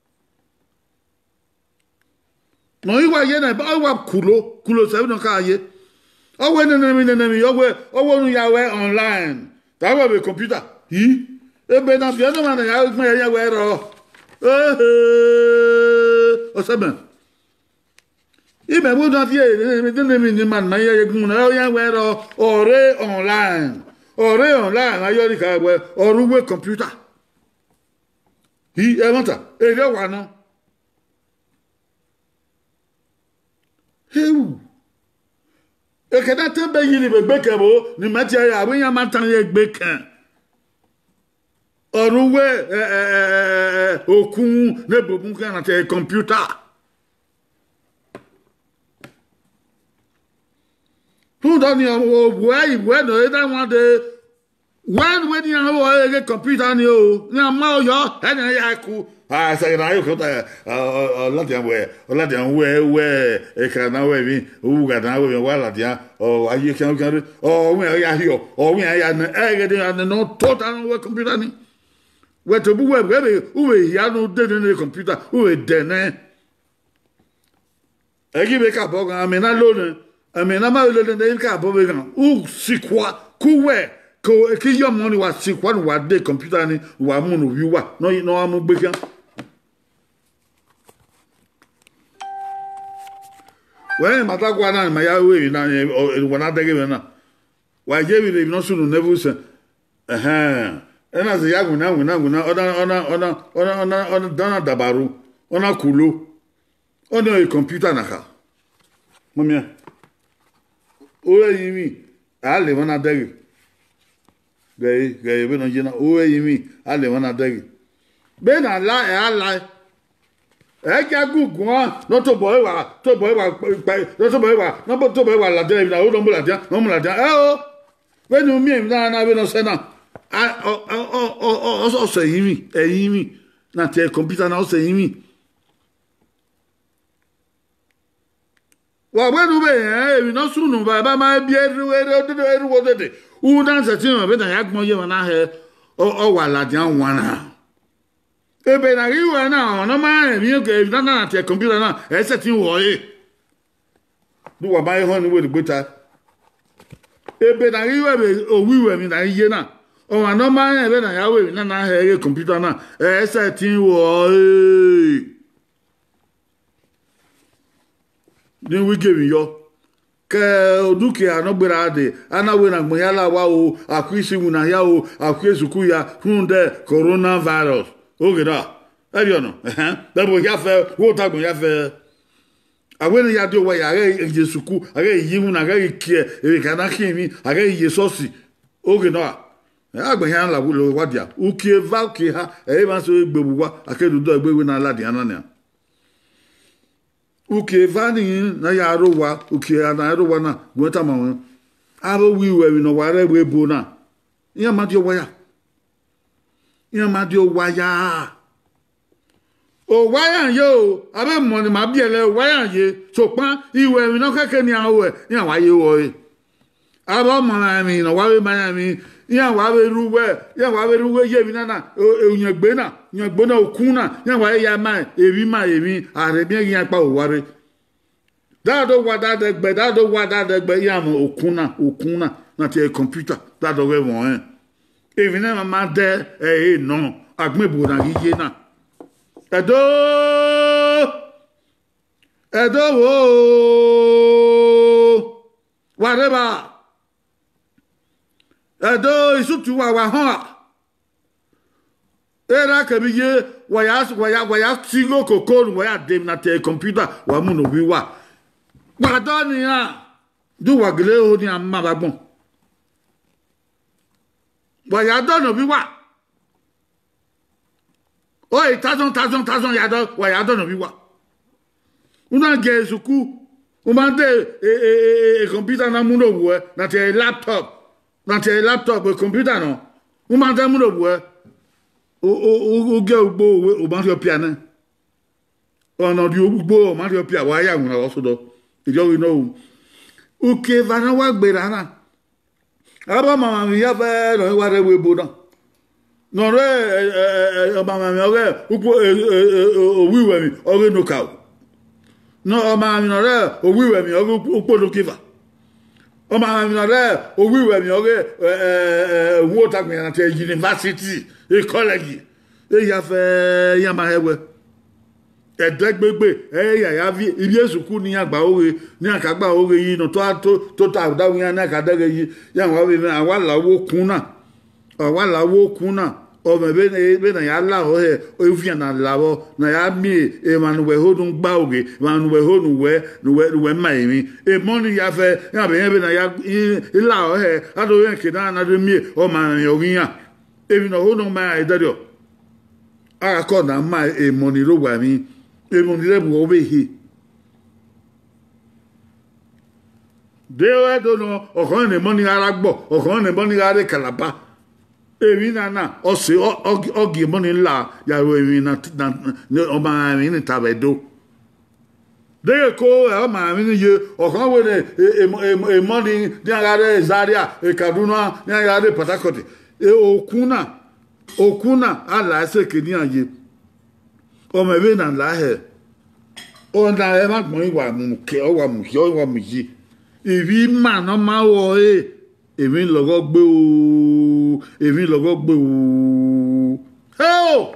no iwa ye na ba wa kulo kulo se no ka ye o we na mi na mi o we o wo nu ya we online ta wa be computer hi e be na bi no ma na ya me ya we ro eh o se ben i me bu na ti e mi de mi ni man na ya gun na ya we ro ore online ore online ayo ri ka we oru we computer hi e monta e re wa no Heu. E ke da tan be yiri be gbe kan bo ni ma ti ya we yan ma tan ye gbe kan. Oruwe eh eh okun ne bobun kan na te computer. Tu don yo wo ai we no e da wan de when when you have a computer ni o ni ma o yo e na ya ku ah sa na yo ko ta o la dia we o la dia we we e ka na we mi u ga na we wa la dia o aye kan kan o we ya yo o we ya na e ge de no total we computer ni we to bu we we u we ya no de de computer u we de ne e gi be ka bo ga me na lo ne me na ma lo de ka bo be ga u si kwa ku we ko ki yo mo ni wa si kwa ni wa de computer ni wa mu no wi wa no no amu gbe kan we mata kwa na ma ya we na wa na de ge na wa je bi no sunu never say eh eh na se ya gun na gun na gun na ona ona ona ona ona ona dana dabaru ona kulo ona e computer na ka mo mi o yi mi a le wana de ge Gay, gay, we no jina o e mi ale wana degi. Be na la e ala. E ka gugun no to boy wa, to boy wa, no to boy wa, no to boy wa la de na o no mo la dia, no mo la dia. Eh o. We no mi na na we no se na. Ah o o o o o se yimi, e yimi. Na te computer na o se yimi. Wa we no be eh, we no sunu ba ba ma bi eru eru eru wo de. U dan se ti mo be dan ya gbon ye won na he o o wa la dian wan na e be na ri wa na no ma mi o ke na na te computer na e se ti wo e du wa ba ye hon ni we de gbeta e be na ri wa be o wi wa mi na ye na o wa no ma e be na ya we na na he computer na e se ti wo e ni we give yo ke oduke anogbera de anawe na gbonya la wa o akwisi wu na ya o akwesuku ya hunde coronavirus ogeda ebi ono eh debo ya fe wo ta gbonya fe awe ni ya do wa ya re jesuku are yi mu na re kie e kana kimi are yi sosi ogeda agbonya la wo lo wadia ukie va ukie ha e ma so egbebuwa akedudo egbewe na la di anania uke vani na ya rowa uke na rowa na gweta ma abo wi we no ware we bo na ya ma dio waya ya ma dio waya o waya yo abe mo ni ma bi ele waya ye so pan iwe mi no keke ni awe ya wa ye wo e abo mo na mi no wa we ma mi ya wa we ruwe ya wa we ruwe ye mi na na eyan gbe na yan gbo na okun na yan wa ya ma ebi ma emi are bi yan pa o ware dado wa dado gbe dado wa dado gbe ya mo okun na okun na na ti computer dado we won eh ebi na ma de eh no agbebo na yiye na edo edo wo whatever edo isutu wa wa ha era kebiye wa ya wa ya wa ya tigo kokon wa ya dem na te computer wa mu no bi wa wa do ni ha du wa gele o ni amma bagbon wa ya do no bi wa oh et tazon tazon tazon yado wa yado no biwa una gezuku umande e e e computer na mundo wo na te laptop na te laptop e computer no umande mundo wo o o o ge ugbo o ba yo piano ona di ugbo o ma yo pia wa ya una wo so do ijo we know uke vana wa gbera na aba mama mi ya fe no wa re we bo na no re mama mi ore upo owiwe mi ore no ka no mama mi no re owiwe mi ore upo no kiva o mama mi no re owiwe mi ore eh wo ta gbe na te university e college e ya fe ya ma hewe ẹ̀dẹ́gbẹ́gbẹ́ ẹ̀yà ya vi ibi esuku ni agba ore ni akagba ore yi no to to ta da wi na ka dere yi ya wa we na wa lawo kun na wa lawo kun na o me be be na ya la o he o fi na lawo na ya mi e manu we ho dun gba oge manu we ho nu we nu we we ma mi e mo ni ya fe ya be be na ya la o he ado yen ke na na de mi o ma yo yin e mi no ho no ma e dario a ko na ma e mo ni ro wa mi e mon dire bu obehi de o do no o kan ne moni ara gbo o kan ne moni ara kalaba e mi na na o se o gi moni la ya ro e mi na o ma mi ni tabedo de ko e ma mi ni ye o kan we ne e moni di ara Zaria e Kaduna ni ara Port Harcourt e okuna okuna ala se ke ni aye o me be na la he o na e ma gbon iwa mu ke o wa mu ki o wa mu yi ibi ma no ma wo e èmi logo gbe o èmi logo gbe o ho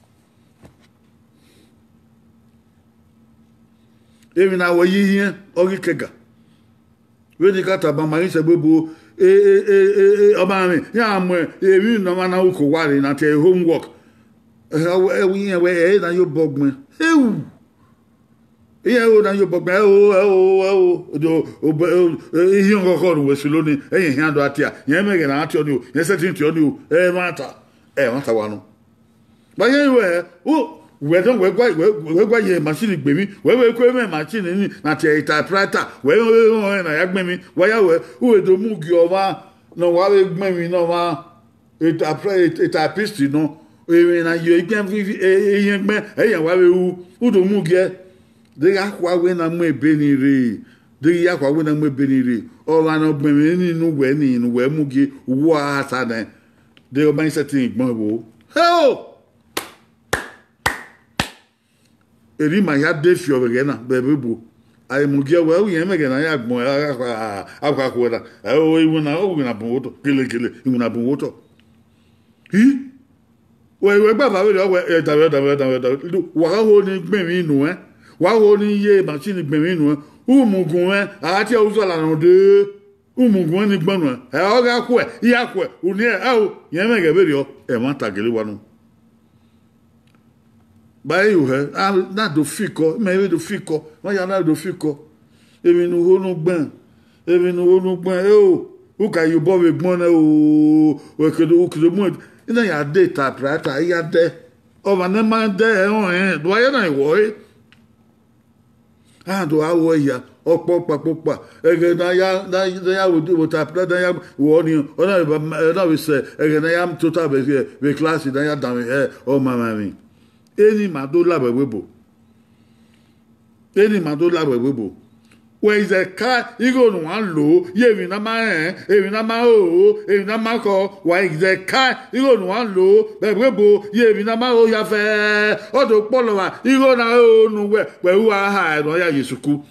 èmi na wo yi yin o ri kega we ni kata ba ma yin se gbebo e e e o ba mi ya mo èmi no ma na ko wa re na te homework e wi yin we e na yo bogbon ewu iye o na yo bogbon o o o o iye ngoko ru we siloni eyin hin ado atia yen me na ati oni o yen setting ti oni o e mata e mata wa no ba yen we o we don we gwa we gwa ye machine gbe mi we we ko me machine ni na ti typewriter we we na ya gbe mi wa ya we o we do mu gi o ma no wa we gbe mi no ma it apply it typist no we na yo igbe e yen gbe e yen wa we u u do mu gi e de ya kwa we na mu ebe ni re de ya kwa we na mu ebe ni re o wa no gbe mi ni nu we ni nu we mu gi wo ata na de o ban setting gbon wo ho eri ma ya de fi obere na bebe bu ai mu gi we yen me na ya gbon akwa akwa ko na o iwu na o na bu woto kele kele iwu na bu woto hi we we gba ba we o we e dawe dawe dawe dawe wa ho ni gbe mi nu eh wa ho ni ye machine gbe mi nu umugun eh ati o so la no de umugun ni gbonu e o ga ku e ya ku e uni e o yen me ge beri o e ma ta gele wa nu ba yu he na do fiko me we do fiko ma ya na do fiko e mi nu ho nu gbon e mi nu ho nu gbon e o u ka yu bo we gbon na o we ke do ke do mo ina ya de ta prata ya de o ma na ma de e o e do ya na wo e ah do awo ya opo papopa ege na ya na ya wo ta prata ya wo ni o na na we se ege na ya total be be class na ya dan e o mama mi eni ma do la webo eni ma do la webo where is a car igo no wan lo ye mi na ma eh e mi na ma o e mi na ma ko why is a car igo no wan lo webo ye mi na ma o ya fe o do polo wa igo na o nu we we wa ha no ya yesuku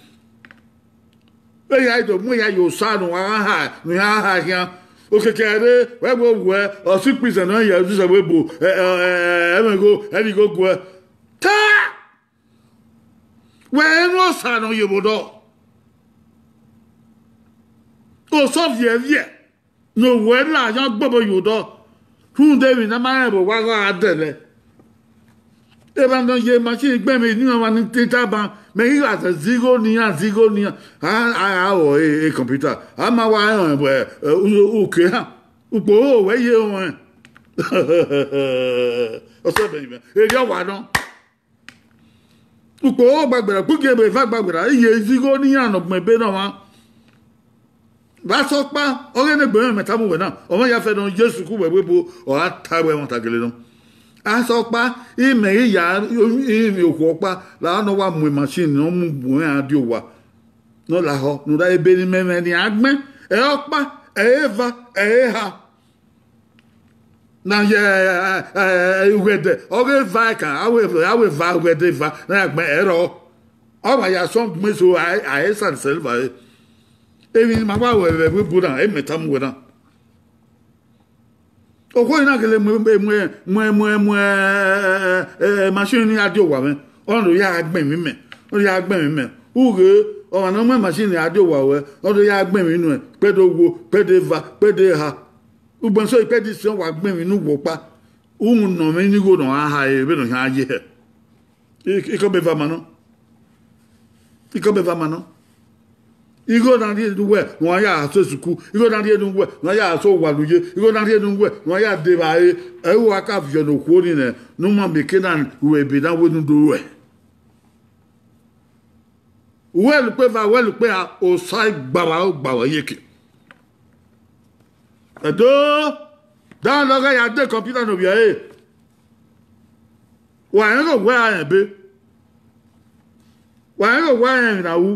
e ya do mu ya yo sa no wa ha no ya ha ya o kekere webo we o si prison no ya ju se webo eh eh e me go e di go go ta we no sa no yebodo o so vie vie no we la yan gbobo yodo fun David na ma ebo wa ga adele e ban don ye machine gbe mi ni wa ni tita ban me yi as zero ni a zero ni a a o e computer a ma wa yan we o ke ha upo o we ye won ọsẹ bẹyìn bẹ èrè ọwà náà ukpo ó gbàgbẹrẹ kúkẹ bẹ fà gbàgbẹrẹ iye ìzígó níyàn ọgbọn ẹbẹ náà wá bá sọ pa ọrẹ ní gbẹmẹ mẹ́ta mú wẹ náà ọmọ yà fẹ náà jésù kú wẹwẹ bo ọ̀há táwẹ wọn tàgẹlẹ náà asọpa ìmẹ ìyá ìrìn òkú ọpa làwọn wà mú machine náà mú bùn àdí òwà náà làhọ nùdá ebe ní mẹmẹ ní agbẹ ẹ ọpa ẹ ẹva ẹ ẹha na ye ugede oge va ka awe awe va ugede va na gbe ero o ba ya so meso ai ai san selva e mi ma ba we we bu na e meta mu na o ko ina gele mu mu mu mu mu eh machine ni adio wa me o ro ya gbe mi me o ya gbe mi me uge o na mu machine adio wa we o ro ya gbe mi nu e pe do wo pe de va pe de ha ugbon so expedition wa gbin mi nu wo pa un no me ni go no aha e be no ha je e ko be va mano e ko be va mano igo na die du we won ya so suku igo na die du we won ya so wa luje igo na die du we won ya de ba e e wa ka fi no ko ni ne no ma be kenan we be na we nu do we we lu pe va we lu pe a o sai gba wa o gba wa yeke Edo, dans le gars, il y a deux computers dans le biais. Ouais, on va voir un peu. Ouais, on va voir un peu.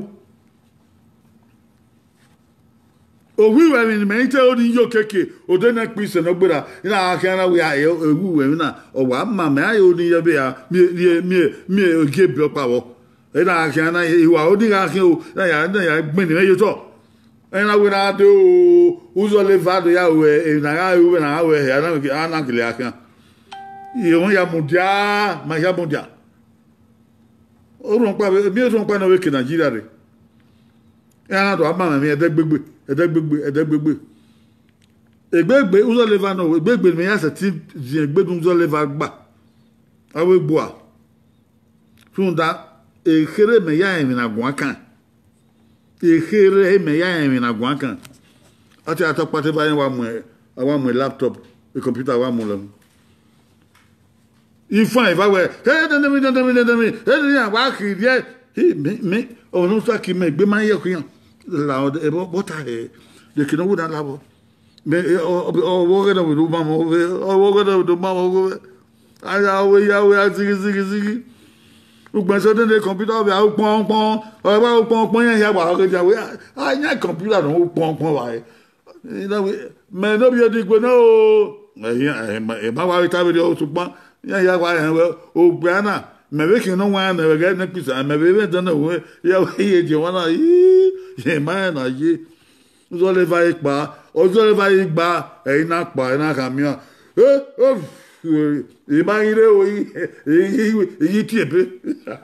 Oh oui, ouais, mais il était au niveau quelque. Au dernier coup, c'est notre bras. Il a un canard, oui, il y a un goût, oui, non. Oh, ouais, ma mère, il y a au niveau de la. Mieux, mieux, mieux, mieux, mieux, pas bon. Il a un canard, il y a au niveau de la. Il y a un canard, il y a un canard, il y a un ena wena de uzo levado ya we na ya we na we ya na ana kile akan iyo ya mundia ma ya mundia o ron pa bi o ron pa na we ke Nigeria re ya na do ama mi edegbegbe edegbegbe edegbegbe egbegbe uzo levado egbegbe mi ya se ti egbedun uzo levagba awe gboa funda e kere me ya mi na gun akan ekere me ya emi na gwan kan ati atopate ba yin wa mu wa mu laptop e computer wa mu lo ifan ifa we he de mi de mi de mi he ni wa ki die he me me o no sa ki me gbe ma ye ko yan la e bo bota he de ki no wo da la bo me o wo ga do ma mo o wo ga do ma mo aya we ya we zigi zigi zigi Ugban so den de computer be a pon pon o ba o pon pon yan ya wa o ja we a yan computer no pon pon wa e na we me no bi o di gbo na o e yan e ba wa ta be o su pon yan ya wa yan we o gba na me be kin no wa na we ga na pisa me be be dan na we ya we ye je wa na yi ye ma na yi zo le va ipa o zo le va igba e na pa e na camion eh oh Imagine oui, il tient peu.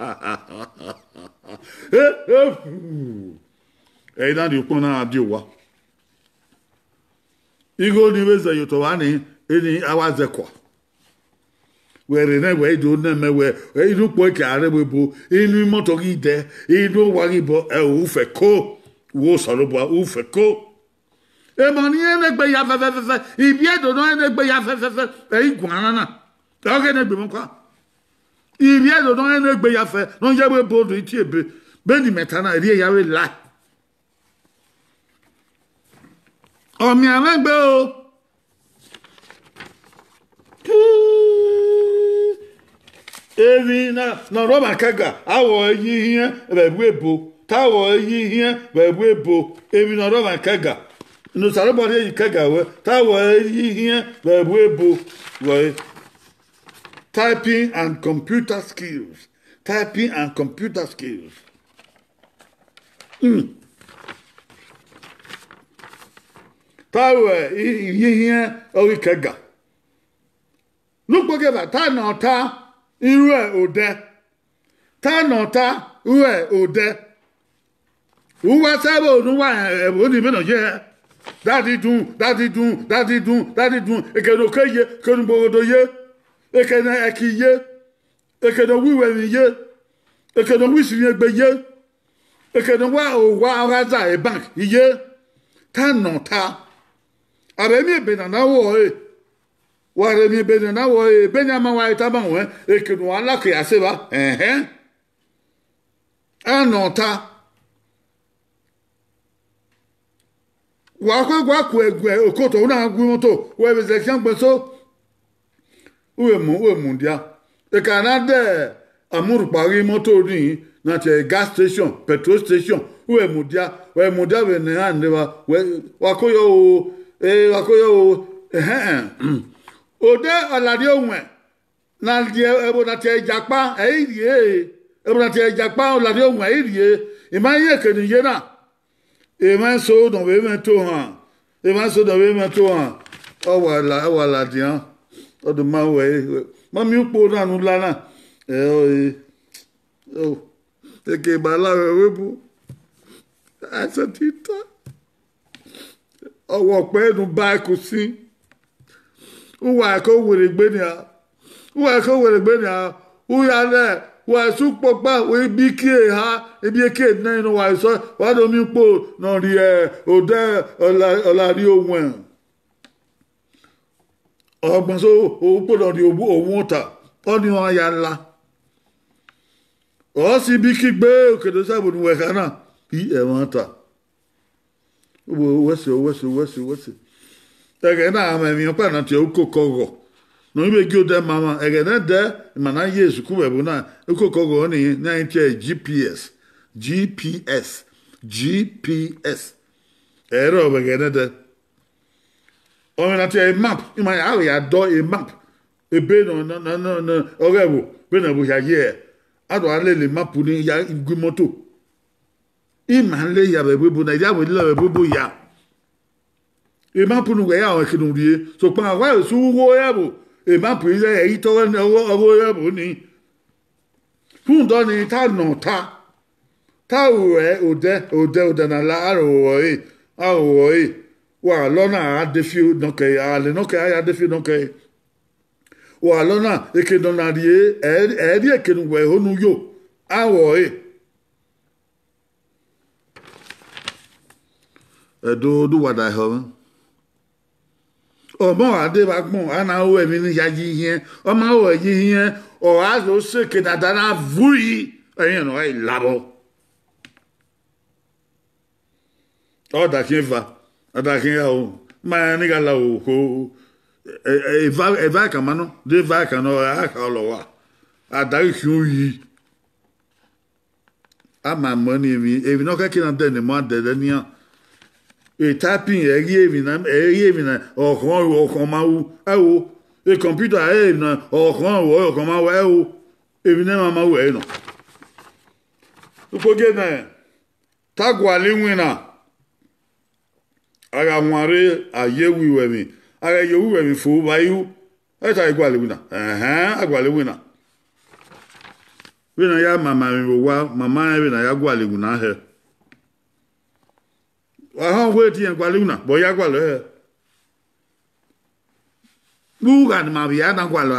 Et dans du point à Dieu. Il go ni weza yotoani, eni awaze kwa. Where ne we do ne me we, e du po ka re we bo, inu moto gide, inu wari bo e u fe ko, wo so lo bo u fe ko. E mani ene gbe ya fe fe fe, ibi edo no ene gbe ya fe fe fe, e igwan na. Ta ke ne gbe mo kwa. Ibi edo no ene gbe ya fe, no je we bo do iti ebe. Be ni meta na ri ya we la. O mi amegbe o. Evi na na roba kaga, awo yi hien be bu ebo. Tawo yi hien be bu ebo. Evi na roba kaga. No sarabo ye kaga we tawo yi hien be bu ebo we typing and computer skills typing and computer skills mm tawo yi hien o kaga look boge ba ta na ta iru e ode ta na ta iru e ode uwa sabo nu wa e bo ni me no je Daddy dun, daddy dun, daddy dun, daddy dun. Eke no keye, ke no bodo ye. Eke na eki ye. Eke no wiwe mi ye. Eke no wisi ni egbe ye. Eke no wa o wa raza e bank ye. Ta non ta. Abe mi ebe na na wo e. wa remi bene na wo e benya ma wa ita ba wo e kinu ala ke ase ba eh eh anota wa ko gwa ku egwe okoto na agwu moto we be se kan gbeso uwe mu uwe mu dia e kana de amuru pari moto ni na te gas station petrol station uwe mu dia we mu dia be ne ande ba we wa ko yo e wa ko yo eh eh ode olade onwe na die ebo na te japa e rie ebo na te japa olade onwe e rie e ma ye ke ni ye na e ma so don be me to han e ma so don be me to han o wa la o wa la dian o de ma we ma mi po na nu la na e o e o e ke ba la we bu asatita o wo pe nu ba ku si uwa ko were gbe ni a uwa ko were gbe ni a uya le wa su popa we bi ki e ha e bi ke na no wa so wa do mi po no ri e o de ola ola ri ohun ogbon so o po do ri obu ohun ta o ni won ya la o si bi ki gbe okedo sabu ni we kana bi e won ta wo wo se wo se wo se wo se ege na ama mi pa na te okokogo no ibe gi ode mama ege na de mana yesu ku bebu na okokogo ni na nche G P S G P S G P S ero ege na de o na te map ima ya ya do e map e be no no no no orebu be na bu ya ye ado ale le map ni ya igwe moto ima le ya bebu na ya bo le bebu ya e ma punu we ya o kinu rie so pa wa su wo ya bo e ma pu ile e to na wo wo ya bo ni fun do ni ta no ta ta o e o de o de o de na la aro o e a o e wa lo na a de fi no ke a le no ke a de fi no ke wa lo na e ke do na rie e e rie ke nu we ho nu yo a o e e do do wa da ho o mo ade ba gbon ana o emi ni yaji yen o ma o yi yen o azo se ke dada na vui eyin no ai labo o da kin va ada kin ya o ma ni ga la o ko e va e va ka mano de va ka no a ka lo wa ada kin yi ama money mi e no ka kin na de mo de de ni e tapping e rie mi na e rie mi na o kon o kon ma u e o e computer e na o kon o kon ma u e o e mi na ma u e no uko ge na tagwa le wina aga nware aye wi we mi aga ye wi we mi fo ba yu e ta igwa le wina eh eh agwa le wina wina ya mama mi wa mama e na ya gwa le wina he ahon we ti en kwaluna boya kwalo he buga ma bia na kwalo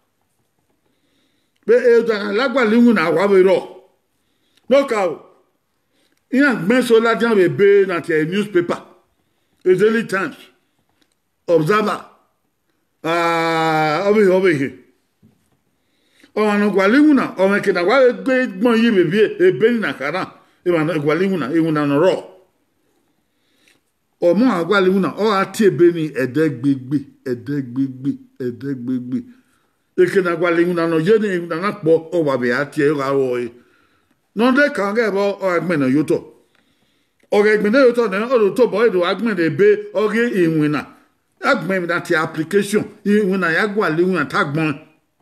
be e ta la kwaluna wa be ro no ka ina gbe so la jan be be na ti newspaper the Daily Times Observer ah obi obi he o anu kwaluna o me ke na wa gbe gbon yi be bi e be ni na kana e ma kwaluna e una no ro o mo agwale una o ati ebe ni edegbegbe edegbegbe edegbegbe eke na agwale una no ye ni una na po o wa be ati e ra wo e no de kan ge bo o agbe na yoto o ge gbe na yoto na o to bo e do agbe de be o ge iwina agbe mi that application iwina ya agwale una tagbon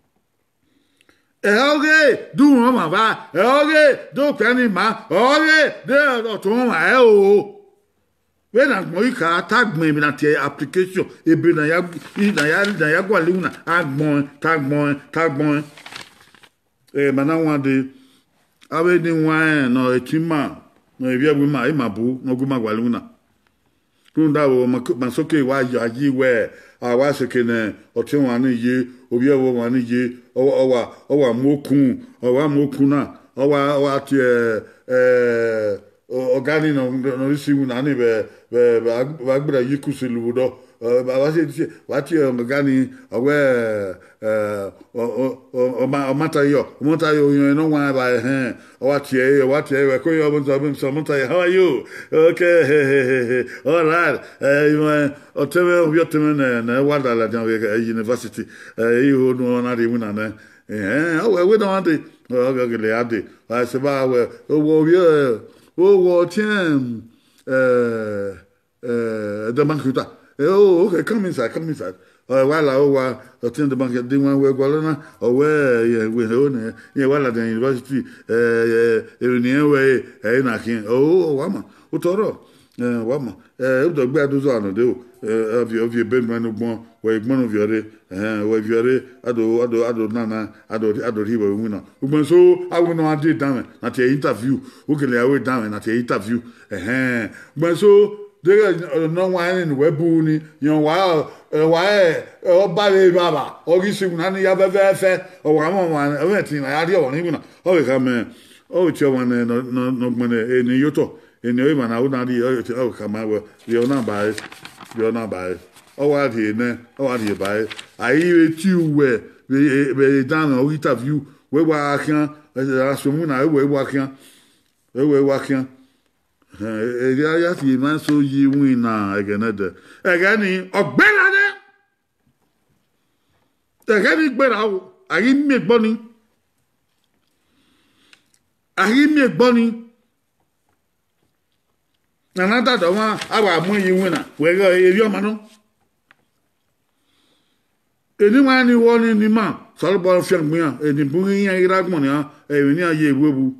e o ge du won ma ba e o ge do pe ni ma o ge de o to ma e o when I moika tag me na tie application e be na ya na ya na ya gwa leuna agbon tagbon tagbon e mana wan de awe ni wan no etima no e bia bu ma e mabu no gu ma gwa leuna kunda wo ma soke wa yaji we a wa soke ne o ti wan ni ye obi e wo wan ni ye o wa o wa mokun o wa mokuna o wa o wa ti eh organi no no isi una ni be be agbra yikusi ludo wasi wati ngani awe o o matayo matayo you know why by eh wati e wati e ko yo bon so so matayo how are you okay all right eh o teme o teme na na wada la dan university eh you no na de muna na eh o we don't want it o ga le ade I se ba we o wo ye o wo tien euh euh de banqueta. Oh, okay, come inside, come inside. Uh, while I was attending the bank, they went where Gualana, or where, yeah, we own, yeah, while at the university, uh, in the way, eh, knocking. Oh, Wama, Utoro, uh, Wama, uh, the bad was on, do, uh, of your, of your bedman of one, where one of your, uh, where you're, Ado, Ado, Ado, Nana, Ado, Ado, he will win. So I will not do damn it, not your interview, who can lay away down and at your interview, eh, but so. There no one in Webuni, you know, while why or Baba Baba, or Gisum, and the other fair, or one, everything I had on even. Oh, come, oh, it's your one, no, no, no money in Yoto, in the even I would not be, oh, come out, you're not by it, you're not by it. Oh, what here, oh, what here by it. I hear it you where they done a wheat of you, where I can, as I assume I will walk in, where we're walking. Eh, ya ya ti man so yi win na egenede. Egani ogbera de. Egani gbera o, ayi mi egbo ni. Ayi mi egbo ni. Na na da do wa awa mu yi win na. We go eri o ma no. Eni wa ni wo ni ni ma, so bo fi agbon yan, eni bu yin yan iragbon ni an, e ni aye ewebu.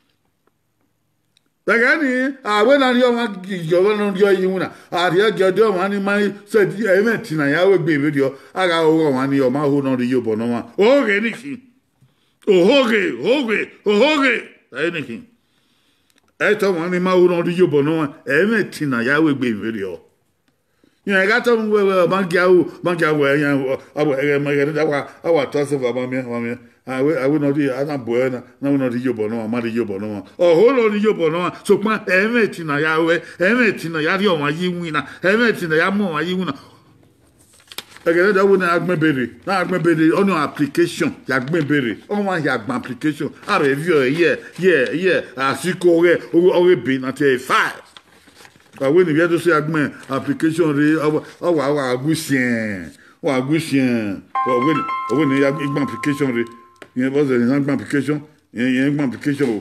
Agani, I went on your governor, your Yuna. I hear your money, my said, I met in a would be with you. I got over one your mouth on the Yobonoma. Oh, anything. Oh, hoge, hoge, oh, hoge, anything. I told one in my own on the Yobonoma, I met in a would be with you. You know, I got them with a bankiao, bankiao, I will make it our toss of Abamia. I will not do other buena, no, not the Yobono, Mother Yobono. Oh, hold on the Yobono. So, my emet in a Yahweh, emet in a Yadio, my Yimina, emet in the Yamo, my Yimuna. Again, that wouldn't have me berry. Not me berry on your application. Yak me berry. Oh, my yak application. I review, yeah, yeah, yeah. I see Korea, who already been at a five. But when you have to say application, oh, our Gusien, or Gusien, or when when you have application. Il y a une application, il y a une application.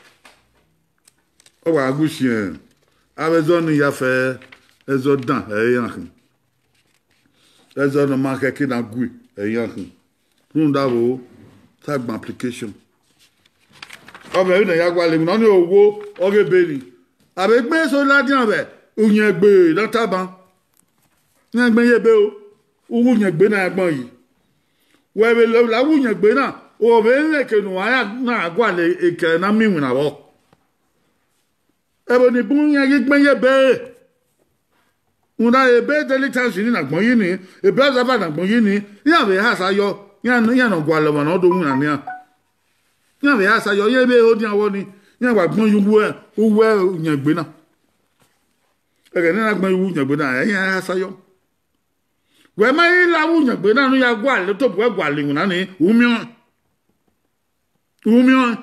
Oh, à gauche, avec zone, il y a fait les autres dents, et il y a rien. Les autres marquent qui dans le et il y a rien. Nous avons ça une application. Oh, mais il y a quoi, les gens, on est au Béni. Avec mes soldats, il y a un bé dans ta banque. Il y a un bé, ou il y a un bé dans la banque. Ouais, mais là où il y a un bé, là. O vele ke no aya na agwa le e ke na mi wina wo. Ebo ni bun ya yigben ye be. Una e be de litansi ni na gbon yi ni, e be za ba na gbon yi ni, ya be ha sa yo, ya no ya no gwa le mo na do wina ni a. Ya be ha sa yo ye be o di awo ni, ya gwa gbon yu wu e, o we yan gbe na. E ke ni na gbon yu yan gbe na, ya ha sa yo. We ma yi la wu yan gbe na no ya gwa le to bu gwa le wina ni, u mi on. Oumion.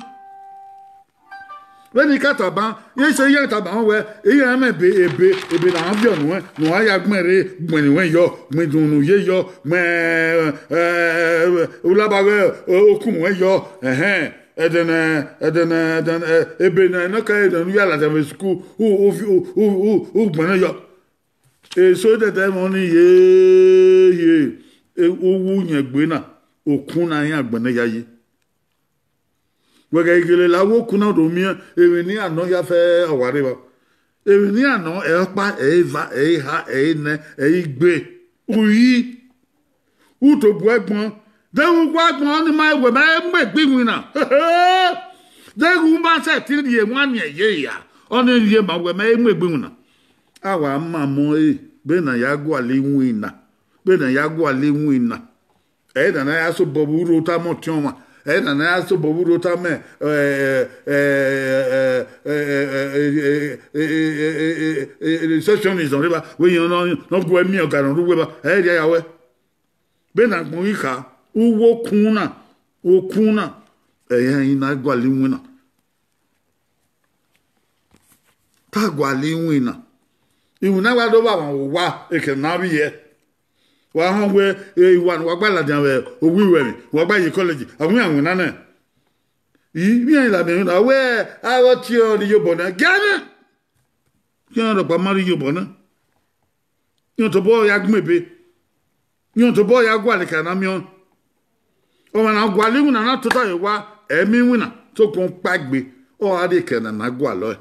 When you cut a ban, you say you're a ban where you am a be a be a be an avion, no, I have married when you went yo, when you ye yo, when Ulabaga, Okum, yo, eh, and then, and then, then, a bin and okay, then you are at a school who, who, who, who, who, yo. So that I'm only ye, ye, a wound, Gwina, Okuna, Yagbanayi. Wege igele la wo kuna do mi ewe ni ano ya fe aware ba ewe ni ano e pa e va e ha e ne e igbe uyi uto bu egbon de wu gwa gbon ni ma we ba me gbe wina de wu ba se ti ri e wan ye ya oni ye ma we me me gbe wina awa ma mo e be na ya gwa le wina be na ya gwa le wina e da na ya so bobu ro ta mo tion wa e na na so bo buru ta me eh eh eh eh session is on riba we you no no go mi oga no ruwe ba e dia yawe be na gbon ika uwo kuna okuna e ina gwali wina ta gwali wina iwu na wa do ba wa e ke na bi ye wa hon we e wa wa gba la dan we owi we mi wa gba yi college awun awun na na yi bi en la be na we a wo ti o ni yo bona gana ki on ro pa mari yo bona yo to bo ya gbebe yo to bo ya gwa le kana mi on o ma na gwa le na na to ta wa emi wina to kun pagbe o ade kana na gwa lo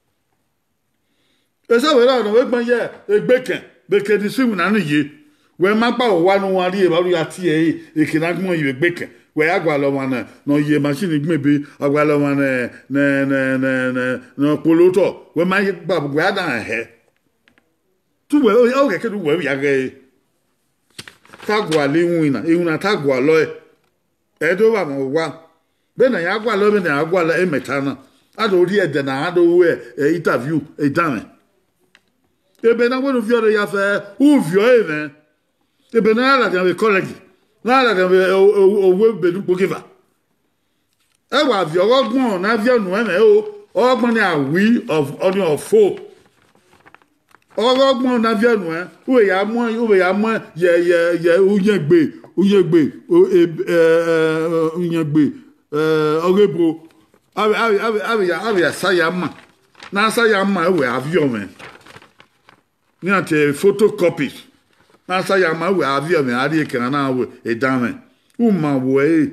e so we la no we gbon ye egbeken beke di siwu na ye we ma pa o wa nu wa ri e ba ru ya ti e e kina gbon ye egbeken we agwa lo wa na no ye machine gbebe agwa lo wa na na na na no poloto we ma gba gwa da he tu we o ke ke du we ya ge tagwa le wina e wina tagwa lo e e do ba mo wa be na ya gwa lo be na agwa lo e metana ado ri e de na ado we interview e dame ebe na wonu fiore ya fe u fio even ebe na la de college na la de owo bedu pokiva e wa fio ogbon na fio nu eme o ogbon ni awi of oni of four ogbon na fio nu e u ya mo u ya mo ye ye ye uyegbe uyegbe eh uyegbe eh ogebro abi abi abi abi ya abi ya sayama na sayama e we avion me ni ate photocopies na sa ya ma we avio me ari ekena na we e dame u ma we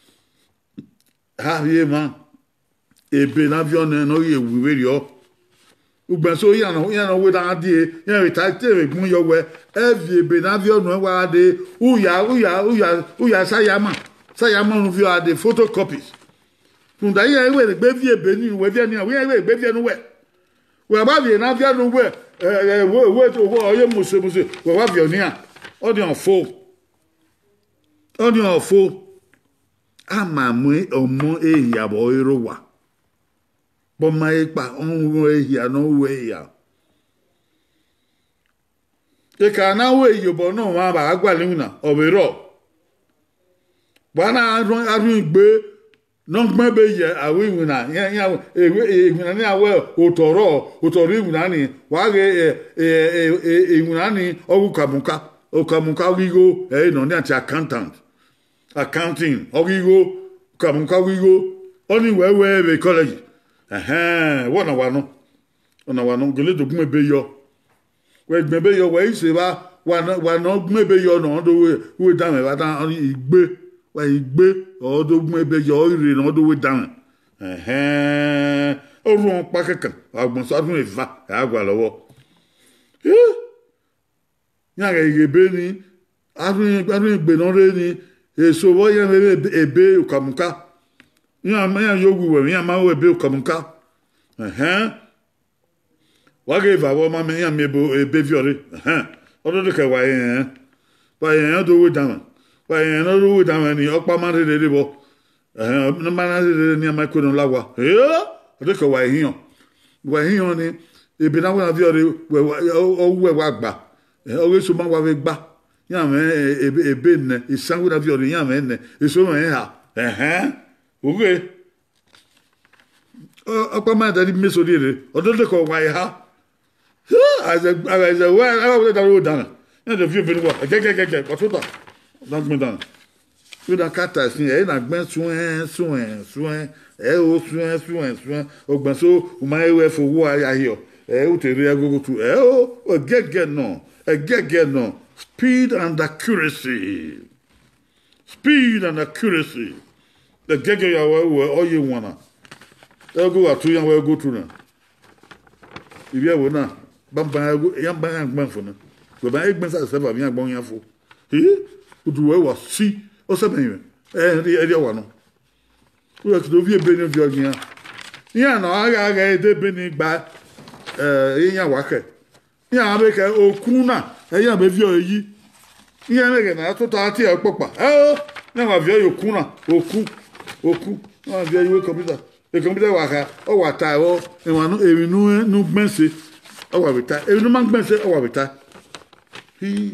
ha ye ma e be na avio na no ye wi we rio u gba so ya no ya no we da die ya we ta te we gun yo we e vie be na avio no wa de u ya u ya u ya u ya sa ya ma sa ya ma no vio ade photocopies funda ye we gbe vie be ni we vie ni we we gbe vie no we we ba vie na avio no we eh we we to wo oye muse muse we wa bionia o di on fo o di on fo ama mu omo e ya bo ero wa bo ma e pa on wo e ya no we ya e ka na we yo bo no wa ba agwa lewuna obero bana arun arun gbe no gbe be ye awi wuna ya ya e wuna ni awe otoro otoro wuna ni wa ge e e wuna ni ogu kamuka o kamuka wigo e no ni ati accountant accounting ogigo kamuka wigo oni we we be college eh wona wa no ona wa no gele do gbe be yo we gbe be yo we se ba wa no wa no gbe be yo no do we we da me ba ta igbe wa igbe odo gun ebe yo ire no do we down eh eh orun pa kekan agbon so adun eva agwa lowo eh nya ga igebe ni adun adun igbe no re ni eso wo ye ebe ukamuka nya ma ya yogu we nya ma we ebe ukamuka eh eh wa ge va wo ma me nya me ebe viore eh odo de ke wa ye pa ye do we down wa ye no ru da mani opa ma re re bo eh no ma na re ni ma ko no lawa eh o de ko wa hiyan wa hiyan ni ebi na wa vi ore o we wa gba o we so ma wa we gba ya me ebe ebe ne isangu na vi ore ya me ne eso me ha eh eh o we opa ma da di meso re o de ko wa ha as a as a wa I was da ro da na de vi bi wa ge ge ge ge ko to dans me dans tu da kata sin e na gben soin soin soin e o soin soin soin o gben so o ma e fo wo aya hio e o te re agogo tu e o o gege no e gege no speed and accuracy speed and accuracy the gege ya we o ye wona e go atu ya we go tu na ibi e wo na bamba ya bamba gben fo na go ba e gben sa se ba mi agbon ya fo eh uduwe wa si o se ben eh ri ri wa no o ya to vie beni vi ogian ya no aga aga e de beni gba eh yan wa ke ya be ke okuna e ya be vi oyi ya me ke na to ta ti e popa eh ya wa vi okuna oku oku on via you computer e computer wa ka o wa ta o e wa no e nu nu gbense o wa beta e nu man gbense o wa beta hi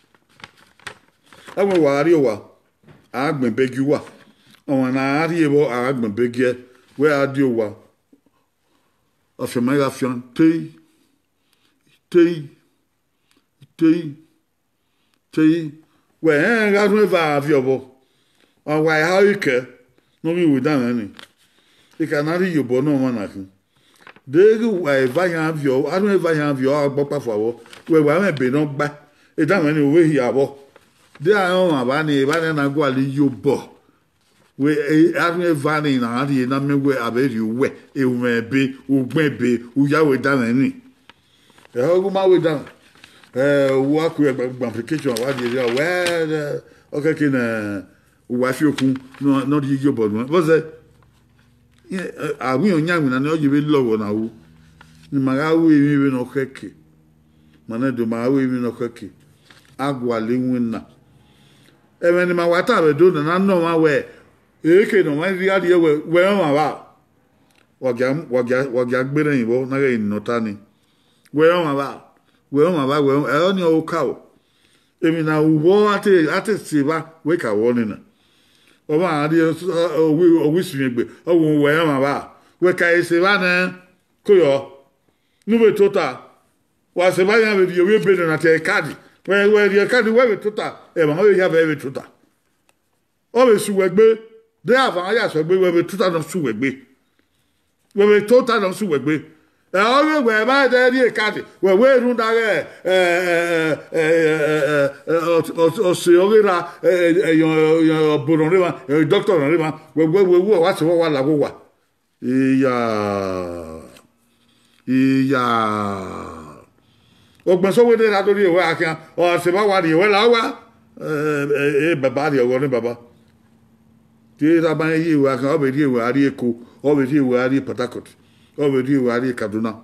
awo wa ri o wa agben begi wa on na ari e bo agben begi we adi o wa o fe mai afian te te te te we en ga no va avio bo on wa ha ike no bi we dan ani e kana ri yobo no mo na kin de wa va yan avio anu e va yan avio agbo pa fo we wa me be no gba e dan ani we hi abo de ayon aba ni ba na go ali yobo we anu e va ni na ri na me we aberi we e u me be u gbe be u ya we dan ani e ho ma we dan eh wa ku application wa di ya we okay kin wa fi okun no no di yobo no what's that àwọn onyangu na no jibe lowo na wu ni magawu emi we no keke mana do magawu emi no keke agwa lenwin na ebe ni ma wata be do na no ma we eke no ma ri ade we we ma ba wagya wagya wagya gbere yin bo na ge no tani we ma ba we ma ba we e oni o ka o emi na wo ate ate si ba we ka wo ni na o ma ri o wi o wi su egbe o wo we ma ba we ka ese ba na ko yo nu be tota wa se ba ya be we be na te card we we ri card we be tota e ma we ya be tota o be su egbe de ava ya so egbe we be tota no su egbe we be tota no su egbe e o we ba de ri card we we run da eh eh eh o se o ra yo yo boron re ma doctor re ma we we we wa se wa la go wa iya iya ogbon so we de la dori ewe akan o se ba wa ri ewe la wa eh eh baba ri ogo ni baba ti ra ba yi ewe akan o be ri ewe ari Eko o be ri ewe ari Port Harcourt o be ri ewe ari Kaduna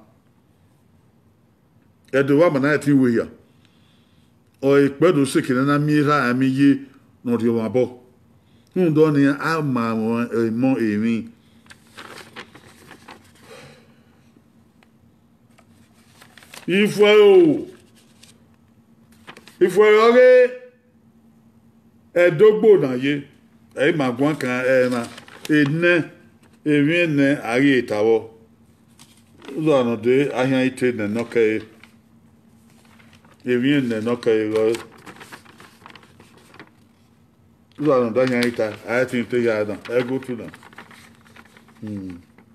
e do wa mana ti we ya o ipedo sekire na mi ra ami ye no ri wa bo nun do ni a ma mo emi ifo o ifo oge edogbo na ye e ma gwan kan e na ene emi ne ari itawo zo no de ahia ite ne no ke emi ne no ke go zo no da ahia ita a ti te ya da e go tu na hmm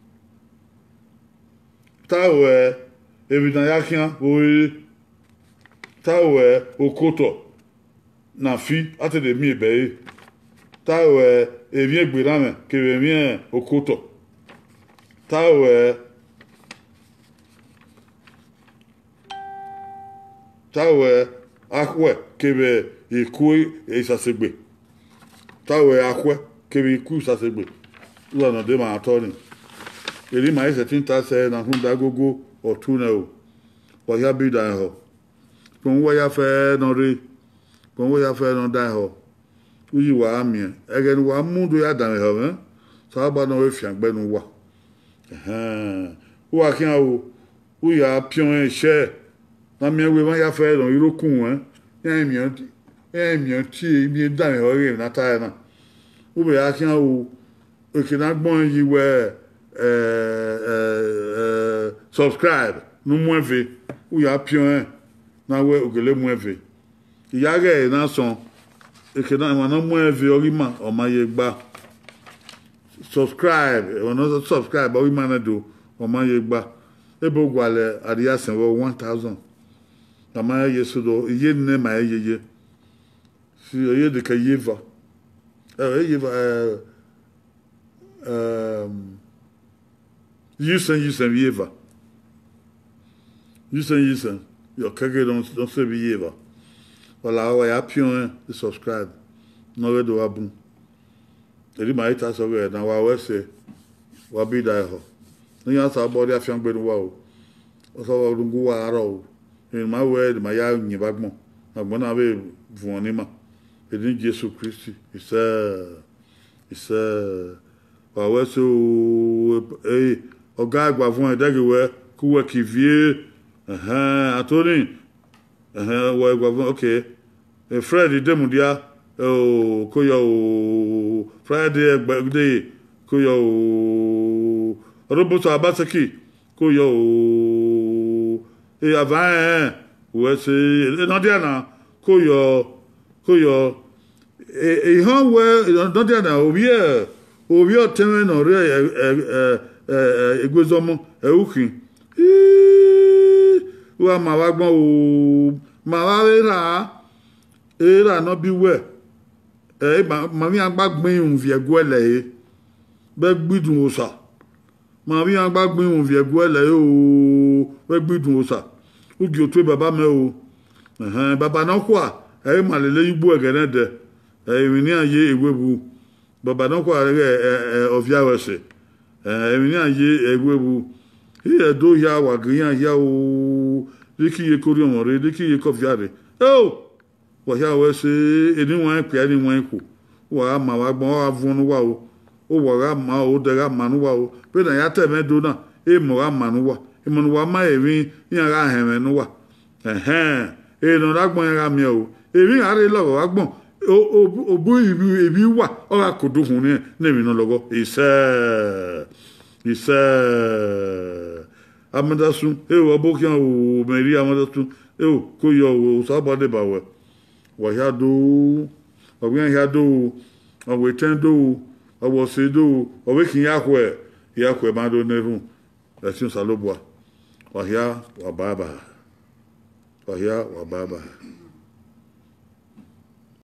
tawe evident ya kian o tawe okoto na fi ate de mi be tawe e vien gbirame ke vien okoto tawe tawe akwe ke be iku e sasegbe tawe akwe ke be iku sasegbe lo na de ma atoni eri ma ise tin ta se na hun dagogo otuna o wa ya bi da ho kon wa ya fe no ri kon wa ya fe no da ho uyi wa ami ege ni wa mudu ya da ho eh so ba no we fian gbe nu wa eh wa kin o u ya pion e se na mi we ma ya fe no irokun eh ya mi o eh mi o ti mi da ho ri na ta na u be ya kin o e kin agbon yi we Uh, uh, uh, subscribe no moeve u ya pion na we ogele moeve iya ge na son e ke na na moeve ori ma o ma ye gba subscribe o no subscribe ori ma na do o ma ye gba e bo gwale ariya sen wo one thousand na ma ye so do ye ne ma ye ye si ye de ka yeva eh yeva um Yusen yusen yeva. Yusen yusen. Yo kage don don se bi yeva. Wala wa ya pion de subscribe. No we do abun. Eri ma ita so we na wa we se wa bi da ho. Ni ya sa bo dia fian gbe nu wa o. O so wa rungu wa aro o. Ni ma we de ma ya nyi bagbon. Agbon na be vu oni ma. Eri Jesu Christi. Isa isa wa we so eh oga agba fún e dege we ku we ki vie eh atoni eh we agba fún okay e Fred dem dia o ko yo Friday agba de ko yo roboto abasaki ko yo e avant we se no dia na ko yo ko yo e han we no dia na obi e obi o teme no re e e egwezomo e ukin wa ma wa gbon o ma wa ra e ra no bi we e ma mi agbagbin un vie gwele e be gbidun osa ma mi agbagbin un vie gwele o be gbidun osa ugi o to baba me o eh baba na kwa e ma lele igbo egene de e mi ni aye ewebu baba na kwa e ovia wese e mi ni aye ewebu e do ya wa gyan ya o diki ye kori omo re diki ye kofiare o wa ya wese eni wan pe ani wan ku wa ma wa gbon wa vunu wa o o wa ga ma o de ga manu wa o pe na ya te me do na e mo ga manu wa e mo wa ma ewi yan ga he me nu wa eh e no la gbon ga mi o ewi are lo wa gbon o o bu ibi ibi wa o ga kodo hun ni na mi no logo ise ise amadasun e wo bo kian o meri amadasun e o ko yo o sabade ba we wa ya do o gyan ya do o we ten do o wo se do o we kin ya ko e ya ko e ma do nerun la tin salobwa wa ya wa baba wa ya wa baba